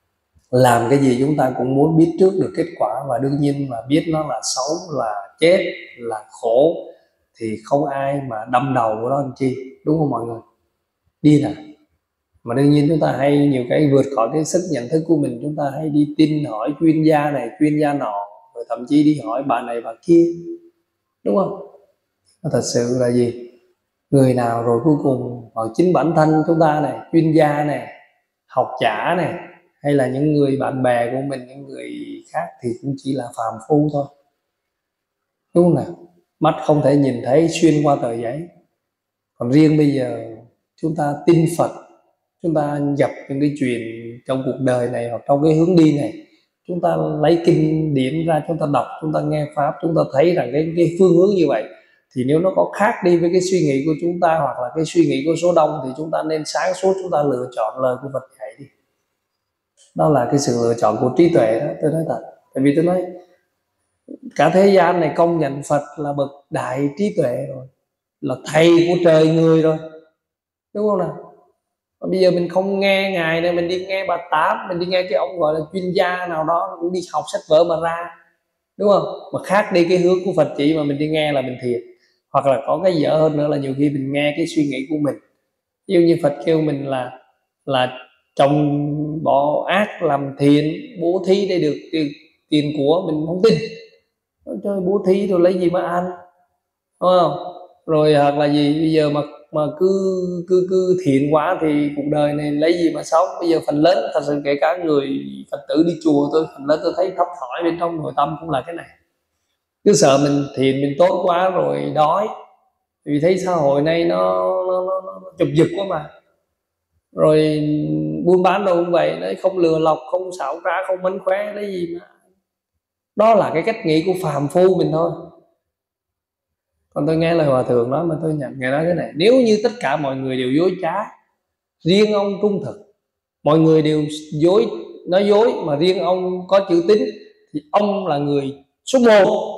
làm cái gì chúng ta cũng muốn biết trước được kết quả, và đương nhiên mà biết nó là xấu, là chết, là khổ, thì không ai mà đâm đầu vào đó làm chi, đúng không mọi người? Đi nào. Mà đương nhiên chúng ta hay nhiều cái vượt khỏi cái sức nhận thức của mình, chúng ta hay đi tin hỏi chuyên gia này chuyên gia nọ, rồi thậm chí đi hỏi bà này bà kia, đúng không? Nó thật sự là gì? Người nào rồi cuối cùng, hoặc chính bản thân chúng ta này, chuyên gia này, học giả này, hay là những người bạn bè của mình, những người khác, thì cũng chỉ là phàm phu thôi, đúng không nào? Mắt không thể nhìn thấy xuyên qua tờ giấy. Còn riêng bây giờ chúng ta tin Phật, chúng ta gặp những cái chuyện trong cuộc đời này hoặc trong cái hướng đi này, chúng ta lấy kinh điển ra, chúng ta đọc, chúng ta nghe pháp, chúng ta thấy rằng cái phương hướng như vậy, thì nếu nó có khác đi với cái suy nghĩ của chúng ta hoặc là cái suy nghĩ của số đông, thì chúng ta nên sáng suốt, chúng ta lựa chọn lời của Phật dạy đi. Đó là cái sự lựa chọn của trí tuệ đó, tôi nói thật. Tại vì tôi nói cả thế gian này công nhận Phật là bậc đại trí tuệ rồi, là thầy của trời người rồi, đúng không nào? Và bây giờ mình không nghe ngài này, mình đi nghe bà Tám, mình đi nghe cái ông gọi là chuyên gia nào đó cũng đi học sách vở mà ra, đúng không? Mà khác đi cái hướng của Phật chỉ mà mình đi nghe là mình thiệt. Hoặc là có cái dở hơn nữa là nhiều khi mình nghe cái suy nghĩ của mình. Ví dụ như Phật kêu mình là trồng bỏ ác làm thiện, bố thí để được tiền của, mình không tin. Nói chơi bố thí rồi lấy gì mà ăn, đúng không? Rồi hoặc là gì bây giờ mà cứ thiện quá thì cuộc đời này lấy gì mà sống. Bây giờ phần lớn thật sự kể cả người Phật tử đi chùa, phần lớn tôi thấy thấp thỏi bên trong nội tâm cũng là cái này, cứ sợ mình thiện mình tốt quá rồi đói. Vì thấy xã hội này nó chụp giật quá mà, rồi buôn bán đâu cũng vậy đấy, không lừa lọc, không xảo trá, không mánh khóe, lấy gì mà. Đó là cái cách nghĩ của phàm phu mình thôi. Còn tôi nghe lời Hòa Thượng nói mà tôi nhận, ngài nói thế này: nếu như tất cả mọi người đều dối trá, riêng ông trung thực, mọi người đều dối, nói dối mà riêng ông có chữ tín, thì ông là người số 1.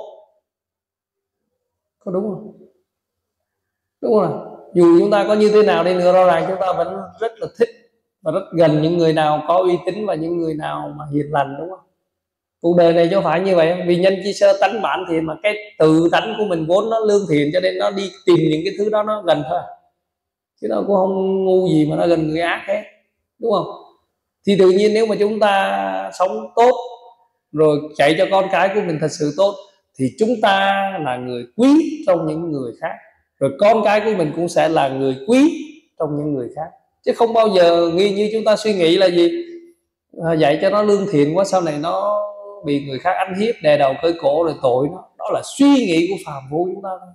Có đúng không? Đúng không? Dù chúng ta có như thế nào đi nữa, rõ ràng chúng ta vẫn rất là thích và rất gần những người nào có uy tín và những người nào mà hiền lành, đúng không? Cuộc đời này chứ phải như vậy. Vì nhân chi sơ tánh bản thiện, mà cái tự tánh của mình vốn nó lương thiện, cho nên nó đi tìm những cái thứ đó nó gần thôi, chứ nó cũng không ngu gì mà nó gần người ác hết, đúng không? Thì tự nhiên nếu mà chúng ta sống tốt rồi chạy cho con cái của mình thật sự tốt, thì chúng ta là người quý trong những người khác, rồi con cái của mình cũng sẽ là người quý trong những người khác. Chứ không bao giờ như chúng ta suy nghĩ là gì, dạy cho nó lương thiện quá, sau này nó bị người khác ăn hiếp, đè đầu cởi cổ rồi tội nó. Đó là suy nghĩ của phàm phu chúng ta thôi,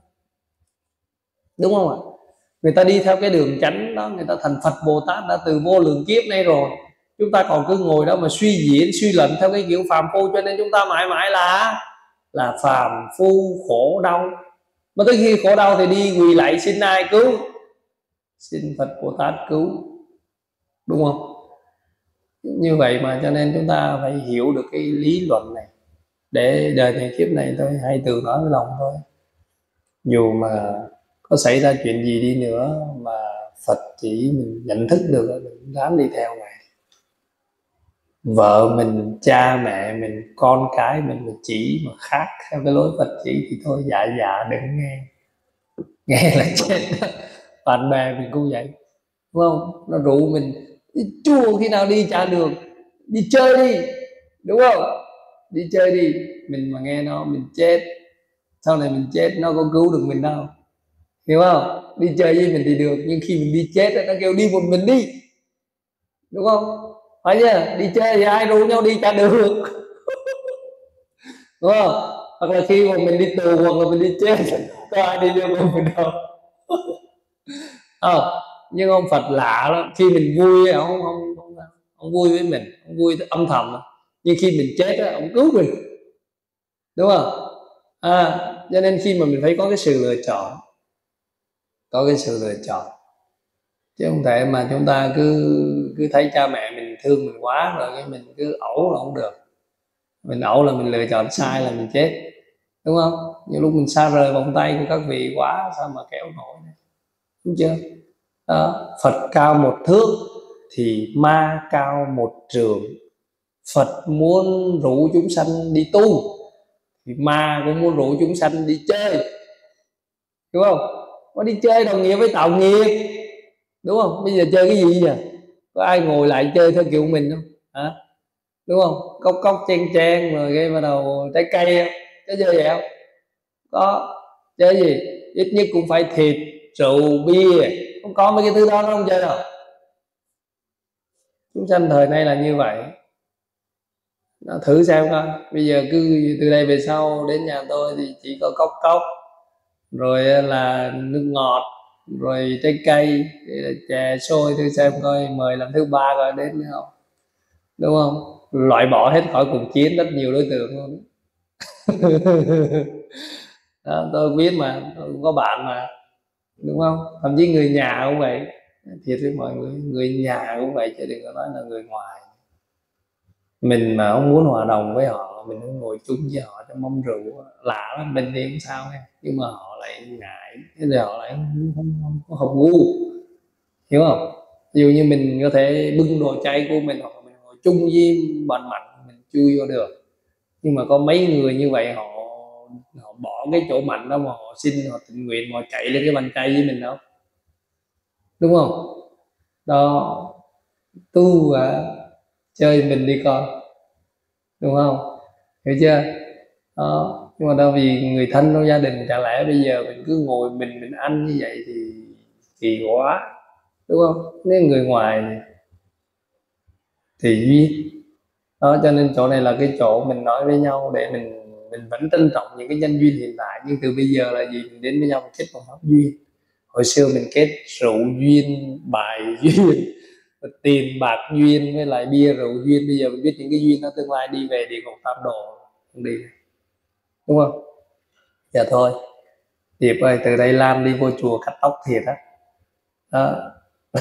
đúng không ạ? Người ta đi theo cái đường chánh đó, người ta thành Phật Bồ Tát đã từ vô lượng kiếp nay rồi. Chúng ta còn cứ ngồi đó mà suy diễn suy luận theo cái kiểu phàm phu, cho nên chúng ta mãi mãi là phàm phu khổ đau. Mà tới khi khổ đau thì đi quỳ lại xin ai cứu? Xin Phật Bồ Tát cứu, đúng không? Như vậy mà cho nên chúng ta phải hiểu được cái lý luận này, để đời này kiếp này tôi hay tự nói với lòng thôi, dù mà có xảy ra chuyện gì đi nữa mà Phật chỉ mình nhận thức được, mình dám đi theo Ngài. Vợ mình, cha mẹ mình, con cái mình chỉ mà khác theo cái lối Phật chỉ thì thôi dạ đừng nghe, nghe là chết đó. Bạn bè mình cũng vậy, đúng không? Nó rủ mình đi chùa khi nào đi chả được, đi chơi đi, đúng không? Đi chơi đi, mình mà nghe nó mình chết, sau này mình chết nó có cứu được mình đâu, hiểu không? Đi chơi với mình thì được, nhưng khi mình đi chết nó kêu đi một mình đi, đúng không? Phải chưa? Đi chơi thì ai rủ nhau đi chả được, đúng không? Hoặc là khi mà mình đi tù hoặc là mình đi chết, có ai đi đưa mình đâu. Nhưng ông Phật lạ lắm, khi mình vui ông vui với mình, ông vui âm thầm, nhưng khi mình chết ông cứu mình, đúng không? Cho nên khi mà mình phải có cái sự lựa chọn, chứ không thể mà chúng ta cứ thấy cha mẹ mình thương mình quá rồi cái mình cứ ẩu là không được. Mình ẩu là mình lựa chọn sai, là mình chết, đúng không? Nhiều lúc mình xa rời vòng tay của các vị quá, sao mà kéo nổi này, đúng chưa? Phật cao 1 thước thì ma cao 1 trượng. Phật muốn rủ chúng sanh đi tu thì ma cũng muốn rủ chúng sanh đi chơi, đúng không? Có đi chơi đồng nghĩa với tạo nghiệp, đúng không? Bây giờ chơi cái gì giờ? Có ai ngồi lại chơi theo kiểu mình không? Hả? Đúng không? Cốc cốc chen rồi cái bắt đầu trái cây không? Có chơi vậy không? Có. Chơi gì? Ít nhất cũng phải thịt, rượu, bia, không có mấy cái thứ đó nó không chơi đâu. Chúng sanh thời nay là như vậy. Nó thử xem coi, bây giờ cứ từ đây về sau đến nhà tôi thì chỉ có cốc rồi là nước ngọt, rồi trái cây, chè xôi, tôi xem coi mời lần thứ ba coi đến nữa không, đúng không? Loại bỏ hết khỏi cuộc chiến rất nhiều đối tượng luôn. Đó, tôi biết mà, tôi cũng có bạn mà, đúng không? Thậm chí người nhà cũng vậy, thiệt với mọi người, người nhà cũng vậy chứ đừng có nói là người ngoài. Mình mà không muốn hòa đồng với họ, mình không ngồi chung với họ trong mâm rượu, lạ lắm, mình thì không sao nghe, nhưng mà họ lại ngại, thế thì họ lại không có hợp gu, hiểu không? Ví dụ như mình có thể bưng đồ chay của mình, hoặc là mình ngồi chung với bạn mạnh mình chui vô được, nhưng mà có mấy người như vậy họ họ bỏ cái chỗ mạnh đó mà họ xin, họ tình nguyện họ chạy lên cái bàn chay với mình đâu, đúng không? Đó, tu chơi mình đi con, đúng không? Hiểu chưa? Đó, nhưng mà đâu vì người thân trong gia đình, chả lẽ bây giờ mình cứ ngồi mình ăn như vậy thì kỳ quá, đúng không? Nếu người ngoài thì duyên. Đó, cho nên chỗ này là cái chỗ mình nói với nhau để mình vẫn trân trọng những cái nhân duyên hiện tại, nhưng từ bây giờ là gì, mình đến với nhau mình kết bằng pháp duyên. Hồi xưa mình kết rượu duyên, bài duyên, tiền bạc duyên với lại bia rượu duyên, bây giờ mình biết những cái duyên đó tương lai đi về địa ngục tam đồ không đi, đúng không? Dạ thôi, Điệp ơi, từ đây Lan đi vô chùa cắt tóc thiệt á. Đó.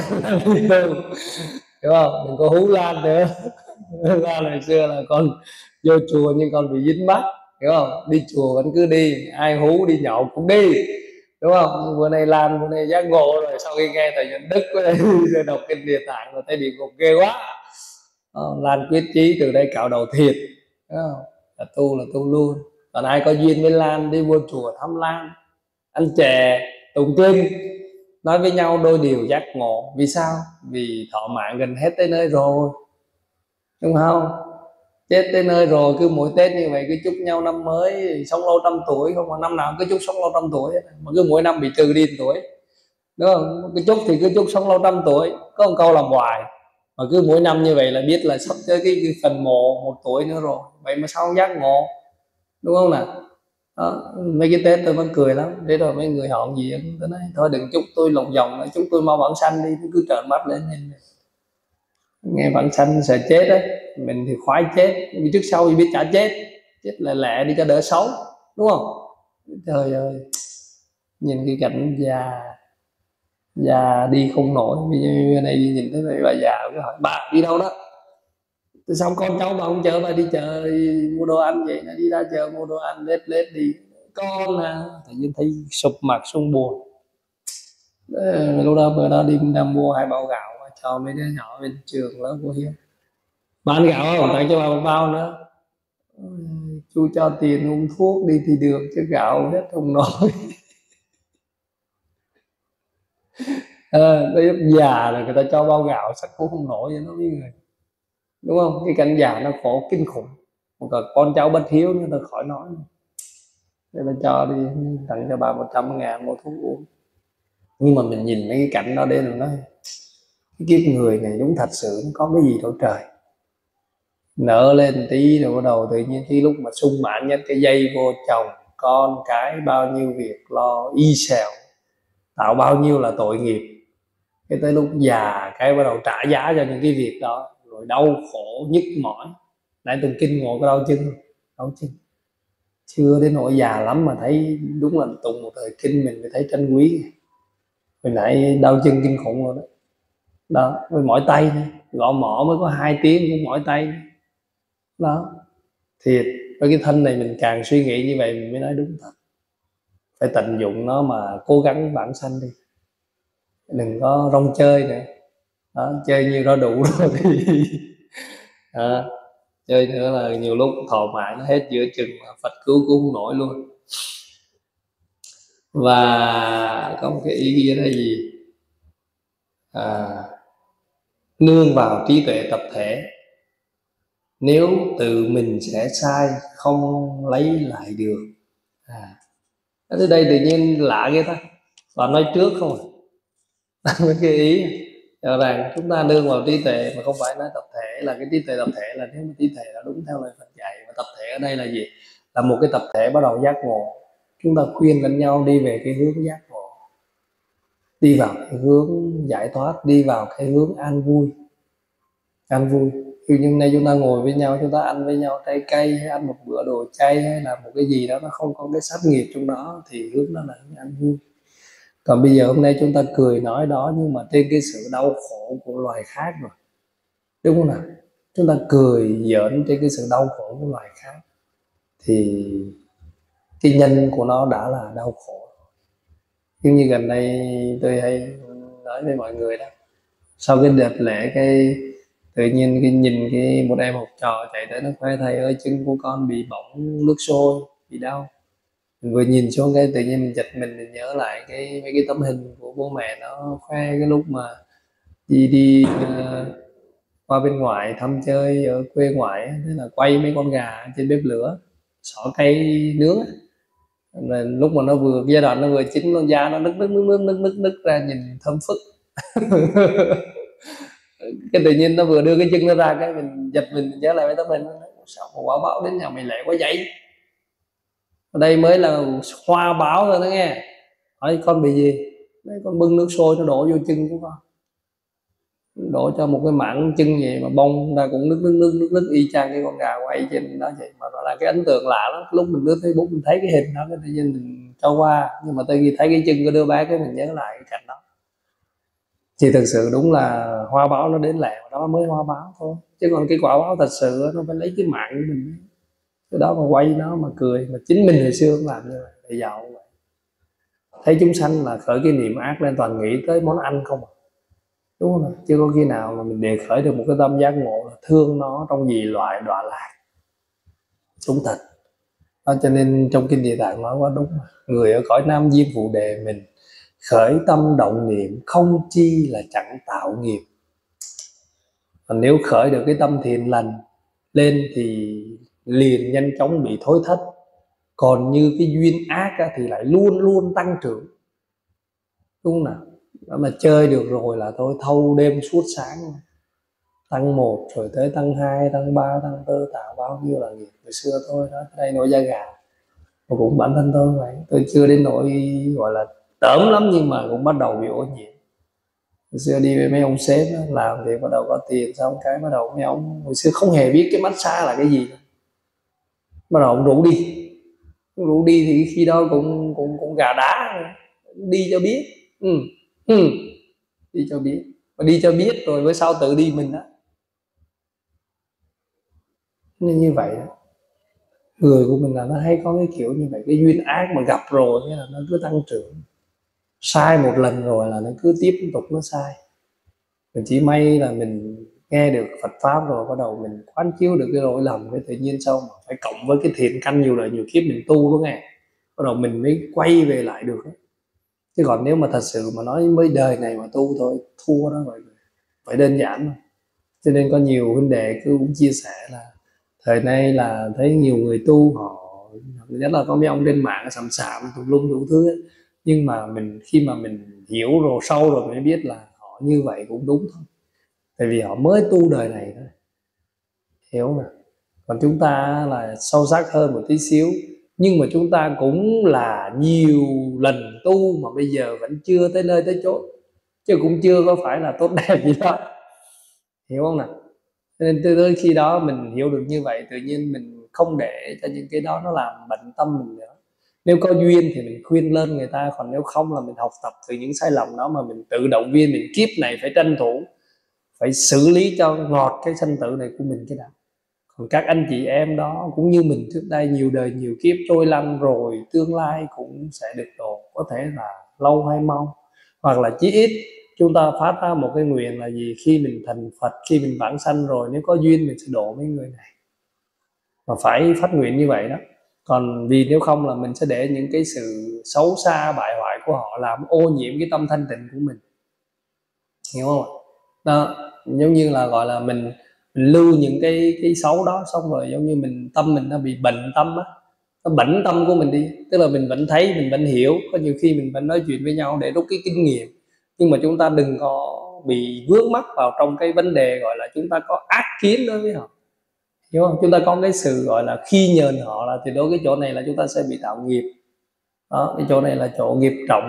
Đúng không? Đừng có hú Lan nữa. Lan hồi xưa là con vô chùa nhưng con bị dính mắt, hiểu không? Đi chùa vẫn cứ đi, ai hú đi nhậu cũng đi, đúng không? Nhưng bữa nay Lan bữa nay giác ngộ rồi, sau khi nghe thầy Nhuận Đức với đọc kinh Địa Tạng rồi thấy địa ngục ghê quá. Lan quyết chí từ đây cạo đầu thiệt, đúng không? Là tu luôn. Còn ai có duyên với Lan đi vô chùa thăm Lan, ăn chè, tụng kinh, nói với nhau đôi điều giác ngộ. Vì sao? Vì thọ mạng gần hết tới nơi rồi, đúng không? Chết tới nơi rồi, cứ mỗi Tết như vậy cứ chúc nhau năm mới sống lâu trăm tuổi, không mà năm nào cứ chúc sống lâu trăm tuổi mà cứ mỗi năm bị trừ đi 1 tuổi, đúng không? Cứ chúc thì cứ chúc sống lâu trăm tuổi, có một câu làm hoài, mà cứ mỗi năm như vậy là biết là sắp tới cái phần mộ 1 tuổi nữa rồi, vậy mà sao không giác ngộ, đúng không nào? Đó, mấy cái Tết tôi vẫn cười lắm, thế rồi mấy người họ gì tôi nói thôi đừng chúc tôi lòng vòng nữa, chúc tôi mau vãng sanh đi, cứ trợn mắt lên nhìn. Nghe vãng sanh sợ chết á, mình thì khoái chết vì trước sau thì biết chả chết, chết lẹ lẹ đi cho đỡ xấu, đúng không? Trời ơi, nhìn cái cảnh già già đi không nổi, bây này đi nhìn thấy mấy bà già cứ hỏi bà đi đâu đó, từ xong con cháu mà không chở bà đi chợ đi mua đồ ăn vậy, nó đi ra chợ mua đồ ăn lết lết đi, con tự nhiên thấy sụp mặt sung buồn. Lúc đó bữa đó đi ra mua 2 bao gạo cho mấy đứa nhỏ bên trường lớp của Hiếu, bán gạo không tặng cho bà 1 bao nữa. Chú cho tiền uống thuốc đi thì được chứ gạo hết không nổi. Tới lúc già rồi người ta cho bao gạo sắc cũng không nổi vậy nó với người, đúng không? Cái cảnh già nó khổ kinh khủng, một còn con cháu bất hiếu nữa tôi khỏi nói nữa. Thế là cho đi, tặng cho bà 100.000 mua thuốc uống. Nhưng mà mình nhìn mấy cái cảnh đó để mình nói cái kiếp người này đúng thật sự nó có cái gì đâu trời. Nở lên tí rồi bắt đầu tự nhiên cái lúc mà sung mãn nhất, cái dây vô chồng con cái bao nhiêu việc lo y xèo, tạo bao nhiêu là tội nghiệp, cái tới lúc già cái bắt đầu trả giá cho những cái việc đó, rồi đau khổ nhức mỏi. Nãy từng kinh ngộ có đau chân không? Đau chân chưa đến nỗi già lắm mà thấy đúng là tụng một thời kinh mình mới thấy trân quý. Hồi nãy đau chân kinh khủng rồi đó. Đó, với mỏi tay nữa, gõ mỏ mới có 2 tiếng cũng mỏi tay đó. Thiệt, với cái thân này mình càng suy nghĩ như vậy mình mới nói đúng thật, phải tận dụng nó mà cố gắng bản sanh đi, đừng có rong chơi nữa. Đó, chơi như đó đủ rồi thì chơi nữa là nhiều lúc thọ mạng nó hết giữa chừng mà Phật cứu cũng không nổi luôn. Và có một cái ý nghĩa là gì, nương vào trí tuệ tập thể, nếu tự mình sẽ sai không lấy lại được. Tới đây tự nhiên lạ ghê ta, bạn nói trước không mấy cái ý cho rằng chúng ta nương vào trí tuệ mà không phải nói tập thể. Là cái trí tuệ tập thể là nếu mà trí tuệ là đúng theo lời Phật dạy, mà tập thể ở đây là gì, là một cái tập thể bắt đầu giác ngộ, chúng ta khuyên lẫn nhau đi về cái hướng giác ngộ. đi vào cái hướng giải thoát, đi vào cái hướng an vui. An vui, ví dụ như hôm nay chúng ta ngồi với nhau, chúng ta ăn với nhau trái cây, hay ăn một bữa đồ chay, hay là một cái gì đó nó không có cái sát nghiệp trong đó, thì hướng đó là hướng an vui. Còn bây giờ hôm nay chúng ta cười nói đó, nhưng mà trên cái sự đau khổ của loài khác rồi, đúng không nào? Chúng ta cười giỡn trên cái sự đau khổ của loài khác, thì cái nhân của nó đã là đau khổ. Nhưng như gần đây tôi hay nói với mọi người đó, sau cái đợt lễ, cái tự nhiên cái nhìn cái một em học trò chạy tới, nó khoe thầy ơi chân của con bị bỏng nước sôi, bị đau. Mình vừa nhìn xuống cái tự nhiên mình giật mình nhớ lại mấy cái tấm hình của bố mẹ nó khoe cái lúc mà đi qua bên ngoài thăm chơi ở quê ngoại, thế là quay mấy con gà trên bếp lửa, xỏ cây nướng á. Là lúc mà nó vừa, giai đoạn nó vừa chín, con da nó nứt ra, nhìn thơm phức. Cái tự nhiên nó vừa đưa cái chân nó ra, cái mình giật mình nhớ lại mấy tấm hình, sao mà quả báo đến nhà mày lẹ quá vậy. Ở đây mới là hoa báo thôi đó nghe. Hỏi con bị gì? Đấy, con bưng nước sôi nó đổ vô chân của con, đổ cho một cái mảng chân vậy mà bông ra cũng nước y chang cái con gà quay trên đó vậy. Mà nó là cái ấn tượng lạ lắm, lúc mình lướt Facebook mình thấy cái hình đó, cái tự nhiên mình cho qua, nhưng mà tới khi thấy cái chân của đứa bé, cái mình nhớ lại cái cảnh đó. Thì thực sự đúng là hoa báo nó đến lẹ, đó mới hoa báo thôi, chứ còn cái quả báo thật sự nó phải lấy cái mạng của mình, cái đó mà quay nó mà cười. Mà chính mình hồi xưa cũng làm như vậy để giàu vậy. Thấy chúng sanh là khởi cái niệm ác lên, toàn nghĩ tới món ăn không à, đúng không? Chứ có khi nào mà mình đề khởi được một cái tâm giác ngộ là thương nó trong gì loại đọa lạc. Đúng thật đó, cho nên trong kinh Địa Tạng nói quá đúng. Người ở cõi Nam Diêm Phù Đề mình khởi tâm động niệm, không chi là chẳng tạo nghiệp. Còn nếu khởi được cái tâm thiện lành lên thì liền nhanh chóng bị thối thất. Còn như cái duyên ác thì lại luôn luôn tăng trưởng, đúng không nào? Đó mà chơi được rồi là thôi thâu đêm suốt sáng, tăng 1 rồi tới tăng 2, tăng 3, tăng 4, tạo bao nhiêu là nghiệp. Hồi xưa tôi đó, đây nổi da gà. Mà cũng bản thân tôi vậy, tôi chưa đến nỗi gọi là tởm lắm, nhưng mà cũng bắt đầu bị ô nhiễm. Hồi xưa đi với mấy ông sếp đó, làm thì bắt đầu có tiền, xong cái bắt đầu mấy ông hồi xưa không hề biết cái massage là cái gì, bắt đầu ông rủ đi thì khi đó cũng gà đá, đi cho biết. Ừ. Ừ. Đi cho biết, mà đi cho biết rồi với sao tự đi mình đó. Nên như vậy đó, người của mình là nó hay có cái kiểu như vậy, cái duyên ác mà gặp rồi là nó cứ tăng trưởng. Sai một lần rồi là nó cứ tiếp tục nó sai. Mình chỉ may là mình nghe được Phật pháp rồi, bắt đầu mình quán chiếu được cái lỗi lầm, cái tự nhiên sau mà phải cộng với cái thiện căn nhiều đời nhiều kiếp mình tu đó nghe, bắt đầu mình mới quay về lại được đó. Chứ còn nếu mà thật sự mà nói mới đời này mà tu thôi, thua đó rồi, phải đơn giản thôi. Cho nên có nhiều huynh đệ cứ cũng chia sẻ là thời nay là thấy nhiều người tu họ, nhất là có mấy ông trên mạng sàm sàm tùm lum đủ thứ ấy. Nhưng mà mình khi mà mình hiểu rồi sâu rồi mới biết là họ như vậy cũng đúng thôi, tại vì họ mới tu đời này thôi, hiểu không? Còn chúng ta là sâu sắc hơn một tí xíu, nhưng mà chúng ta cũng là nhiều lần tu mà bây giờ vẫn chưa tới nơi tới chốn, chứ cũng chưa có phải là tốt đẹp gì đó, hiểu không nào? Nên tới khi đó mình hiểu được như vậy, tự nhiên mình không để cho những cái đó nó làm bận tâm mình nữa. Nếu có duyên thì mình khuyên lên người ta, còn nếu không là mình học tập từ những sai lầm đó mà mình tự động viên mình, kiếp này phải tranh thủ, phải xử lý cho ngọt cái sanh tử này của mình cái đã. Còn các anh chị em đó cũng như mình trước đây, nhiều đời nhiều kiếp trôi lăn rồi, tương lai cũng sẽ được độ, có thể là lâu hay mau. Hoặc là chí ít chúng ta phát ra một cái nguyện là gì, khi mình thành Phật, khi mình vãng sanh rồi, nếu có duyên mình sẽ độ mấy người này, mà phải phát nguyện như vậy đó. Còn vì nếu không là mình sẽ để những cái sự xấu xa bại hoại của họ làm ô nhiễm cái tâm thanh tịnh của mình, hiểu không ạ? Đó, giống như là gọi là mình lưu những cái xấu đó, xong rồi giống như tâm mình nó bị bệnh tâm á, nó bẩn tâm của mình đi. Tức là mình vẫn thấy, mình vẫn hiểu, có nhiều khi mình vẫn nói chuyện với nhau để rút cái kinh nghiệm, nhưng mà chúng ta đừng có bị vướng mắc vào trong cái vấn đề gọi là chúng ta có ác kiến đối với họ, hiểu không? Chúng ta có cái sự gọi là khi nhờn họ, là thì đối cái chỗ này là chúng ta sẽ bị tạo nghiệp đó. Cái chỗ này là chỗ nghiệp trọng á,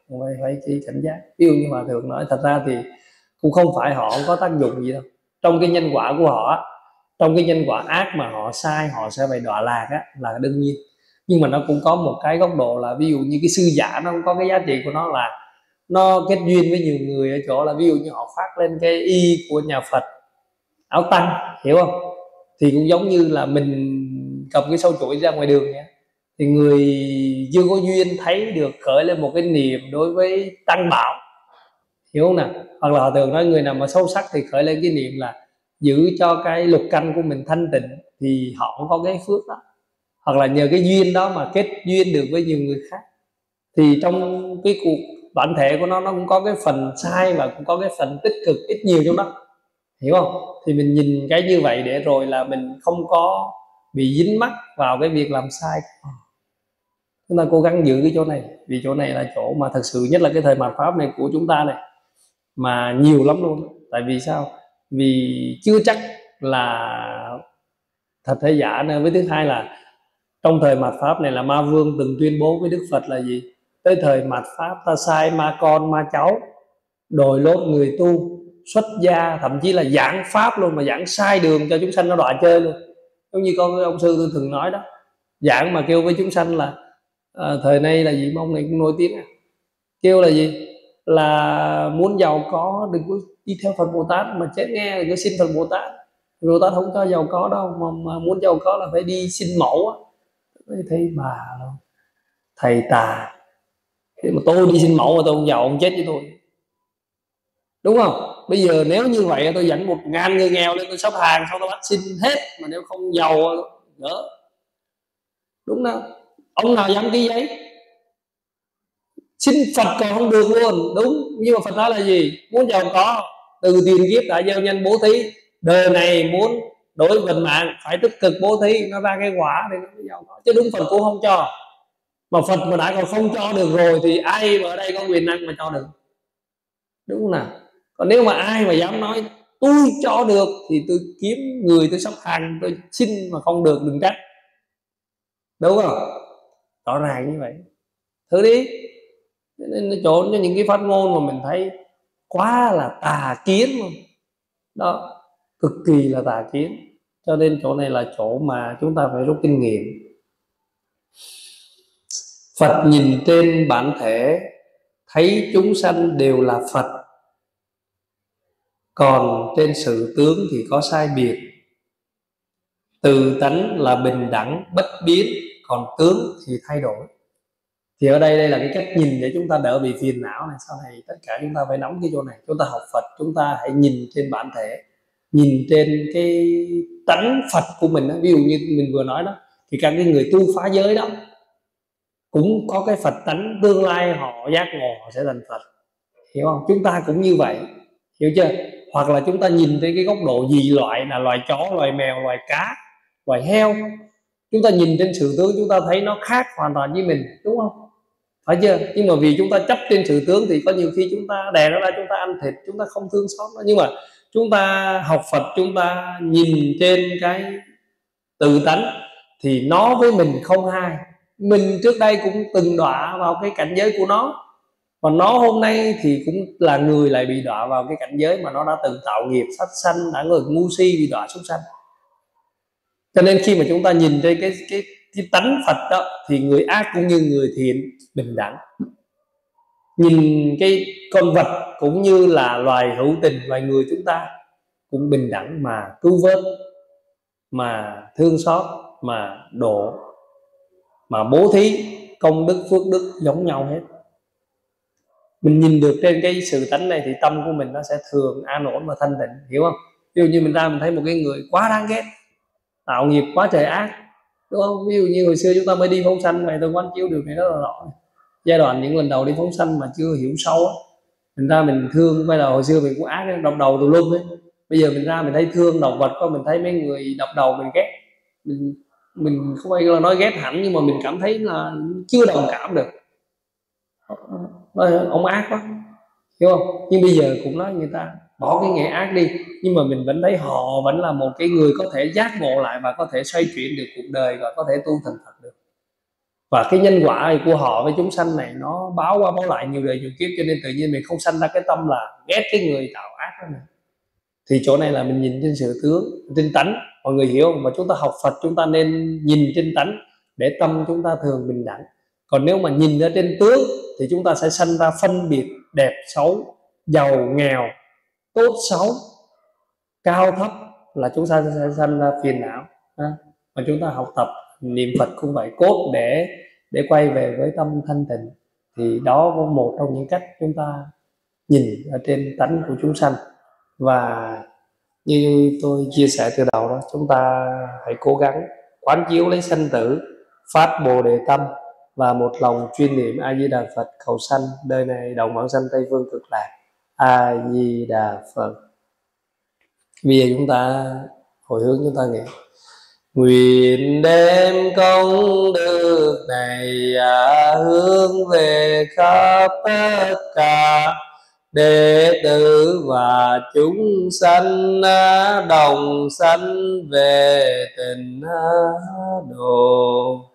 phải chỉ cảnh giác. Ví dụ như Hòa Thượng nói, thật ra thì cũng không phải họ không có tác dụng gì đâu. Trong cái nhân quả của họ, trong cái nhân quả ác mà họ sai, họ sẽ phải đọa lạc á, là đương nhiên. Nhưng mà nó cũng có một cái góc độ là ví dụ như cái sư giả nó cũng có cái giá trị của nó, là nó kết duyên với nhiều người ở chỗ là ví dụ như họ phát lên cái y của nhà Phật, áo tăng, hiểu không? Thì cũng giống như là mình cầm cái sâu chuỗi ra ngoài đường nhé, thì người chưa có duyên thấy được khởi lên một cái niềm đối với tăng bảo, hiểu không nào? Hoặc là Hòa Thượng nói người nào mà sâu sắc thì khởi lên cái niệm là giữ cho cái lục căn của mình thanh tịnh, thì họ cũng có cái phước đó. Hoặc là nhờ cái duyên đó mà kết duyên được với nhiều người khác. Thì trong cái cuộc bản thể của nó cũng có cái phần sai và cũng có cái phần tích cực ít nhiều trong đó, hiểu không? Thì mình nhìn cái như vậy để rồi là mình không có bị dính mắc vào cái việc làm sai. Chúng ta cố gắng giữ cái chỗ này, vì chỗ này là chỗ mà thật sự, nhất là cái thời mạt Pháp này của chúng ta này, mà nhiều lắm luôn. Tại vì sao? Vì chưa chắc là thật hay giả nữa. Với thứ hai là trong thời mạt Pháp này là Ma Vương từng tuyên bố với Đức Phật là gì? Tới thời mạt Pháp ta sai ma con ma cháu, đồi lốt người tu, xuất gia, thậm chí là giảng Pháp luôn, mà giảng sai đường cho chúng sanh nó đọa chơi luôn. Giống như con ông sư tôi thường nói đó, giảng mà kêu với chúng sanh là thời nay là gì mà ông này cũng nổi tiếng kêu là gì? Là muốn giàu có đừng có đi theo Phật Bồ Tát, mà chết nghe cứ xin Phật Bồ Tát. Bồ Tát không cho giàu có đâu, mà muốn giàu có là phải đi xin mẫu á. Thấy bà đâu, thầy tà. Thế mà tôi đi xin mẫu mà tôi không giàu, ông chết với tôi, đúng không? Bây giờ nếu như vậy tôi dẫn 1000 người nghèo lên tôi sắp hàng, xong tôi bắt xin hết, mà nếu không giàu nữa, đúng không? Ông nào dám ký giấy? Xin Phật còn không được luôn, đúng. Nhưng mà Phật nói là gì? Muốn giàu có từ tiền kiếp đã gieo nhân bố thí, đời này muốn đổi vận mạng phải tích cực bố thí, nó ra cái quả thì nó mới giàu có. Chứ đúng Phật cũng không cho. Mà Phật mà đã còn không cho được rồi thì ai mà ở đây có quyền năng mà cho được, đúng không nào? Còn nếu mà ai mà dám nói tôi cho được thì tôi kiếm người tôi sắp hàng tôi xin, mà không được đừng trách, đúng không? Rõ ràng như vậy. Thử đi. Nên nó trộn cho những cái phát ngôn mà mình thấy quá là tà kiến luôn đó, cực kỳ là tà kiến. Cho nên chỗ này là chỗ mà chúng ta phải rút kinh nghiệm. Phật nhìn trên bản thể thấy chúng sanh đều là Phật, còn trên sự tướng thì có sai biệt. Từ tánh là bình đẳng bất biến, còn tướng thì thay đổi. Thì ở đây là cái cách nhìn để chúng ta đỡ bị phiền não này. Sau này tất cả chúng ta phải nắm cái chỗ này. Chúng ta học Phật, chúng ta hãy nhìn trên bản thể, nhìn trên cái tánh Phật của mình đó. Ví dụ như mình vừa nói đó, thì các cái người tu phá giới đó cũng có cái Phật tánh, tương lai họ giác ngộ họ sẽ thành Phật, hiểu không? Chúng ta cũng như vậy, hiểu chưa? Hoặc là chúng ta nhìn trên cái góc độ dị loại, là loài chó, loài mèo, loài cá, loài heo, chúng ta nhìn trên sự tướng chúng ta thấy nó khác hoàn toàn với mình, đúng không? Phải chưa? Nhưng mà vì chúng ta chấp trên sự tướng thì có nhiều khi chúng ta đè nó ra, chúng ta ăn thịt, chúng ta không thương xót nó. Nhưng mà chúng ta học Phật, chúng ta nhìn trên cái tự tánh thì nó với mình không hai. Mình trước đây cũng từng đọa vào cái cảnh giới của nó, còn nó hôm nay thì cũng là người lại bị đọa vào cái cảnh giới mà nó đã từng tạo nghiệp sát sanh, đã người ngu si bị đọa súc sanh. Cho nên khi mà chúng ta nhìn trên cái tánh Phật đó, thì người ác cũng như người thiện bình đẳng. Nhìn cái con vật cũng như là loài hữu tình, loài người chúng ta cũng bình đẳng mà cứu vớt, mà thương xót, mà độ, mà bố thí, công đức phước đức giống nhau hết. Mình nhìn được trên cái sự tánh này thì tâm của mình nó sẽ thường an ổn và thanh tịnh, hiểu không? Ví dụ như mình ra mình thấy một cái người quá đáng ghét, tạo nghiệp quá trời ác, đúng không? Ví dụ như hồi xưa chúng ta mới đi phóng sanh này, tôi quán chiếu được này rất là rõ. Giai đoạn những lần đầu đi phóng sanh mà chưa hiểu sâu á, mình ra mình thương. Bây giờ hồi xưa mình cũng ác, đập đầu tùm lum ấy. Bây giờ mình ra mình thấy thương động vật, có mình thấy mấy người đập đầu mình ghét. Mình không phải là nói ghét hẳn, nhưng mà mình cảm thấy là chưa đồng cảm được. Ông ác quá, hiểu không? Nhưng bây giờ cũng nói người ta bỏ cái nghệ ác đi, nhưng mà mình vẫn thấy họ vẫn là một cái người có thể giác ngộ lại và có thể xoay chuyển được cuộc đời và có thể tu thành Phật được. Và cái nhân quả này của họ với chúng sanh này nó báo qua báo lại nhiều đời nhiều kiếp, cho nên tự nhiên mình không sanh ra cái tâm là ghét cái người tạo ác đó này. Thì chỗ này là mình nhìn trên sự tướng, trên tánh, mọi người hiểu không? Mà chúng ta học Phật chúng ta nên nhìn trên tánh để tâm chúng ta thường bình đẳng. Còn nếu mà nhìn ra trên tướng thì chúng ta sẽ sanh ra phân biệt đẹp xấu, giàu nghèo, tốt xấu, cao thấp, là chúng ta sẽ sanh ra phiền não. Mà chúng ta học tập niệm Phật cũng vậy, cốt để quay về với tâm thanh tịnh. Thì đó có một trong những cách chúng ta nhìn ở trên tánh của chúng sanh. Và như tôi chia sẻ từ đầu đó, chúng ta hãy cố gắng quán chiếu lấy sanh tử, phát bồ đề tâm và một lòng chuyên niệm A Di Đà Phật cầu sanh đời này đồng vãng sanh Tây phương cực lạc. A Di Đà Phật. Bây giờ chúng ta hồi hướng, chúng ta nghĩ: nguyện đem công đức này hướng về khắp tất cả đệ tử và chúng sanh đồng sanh về tịnh độ.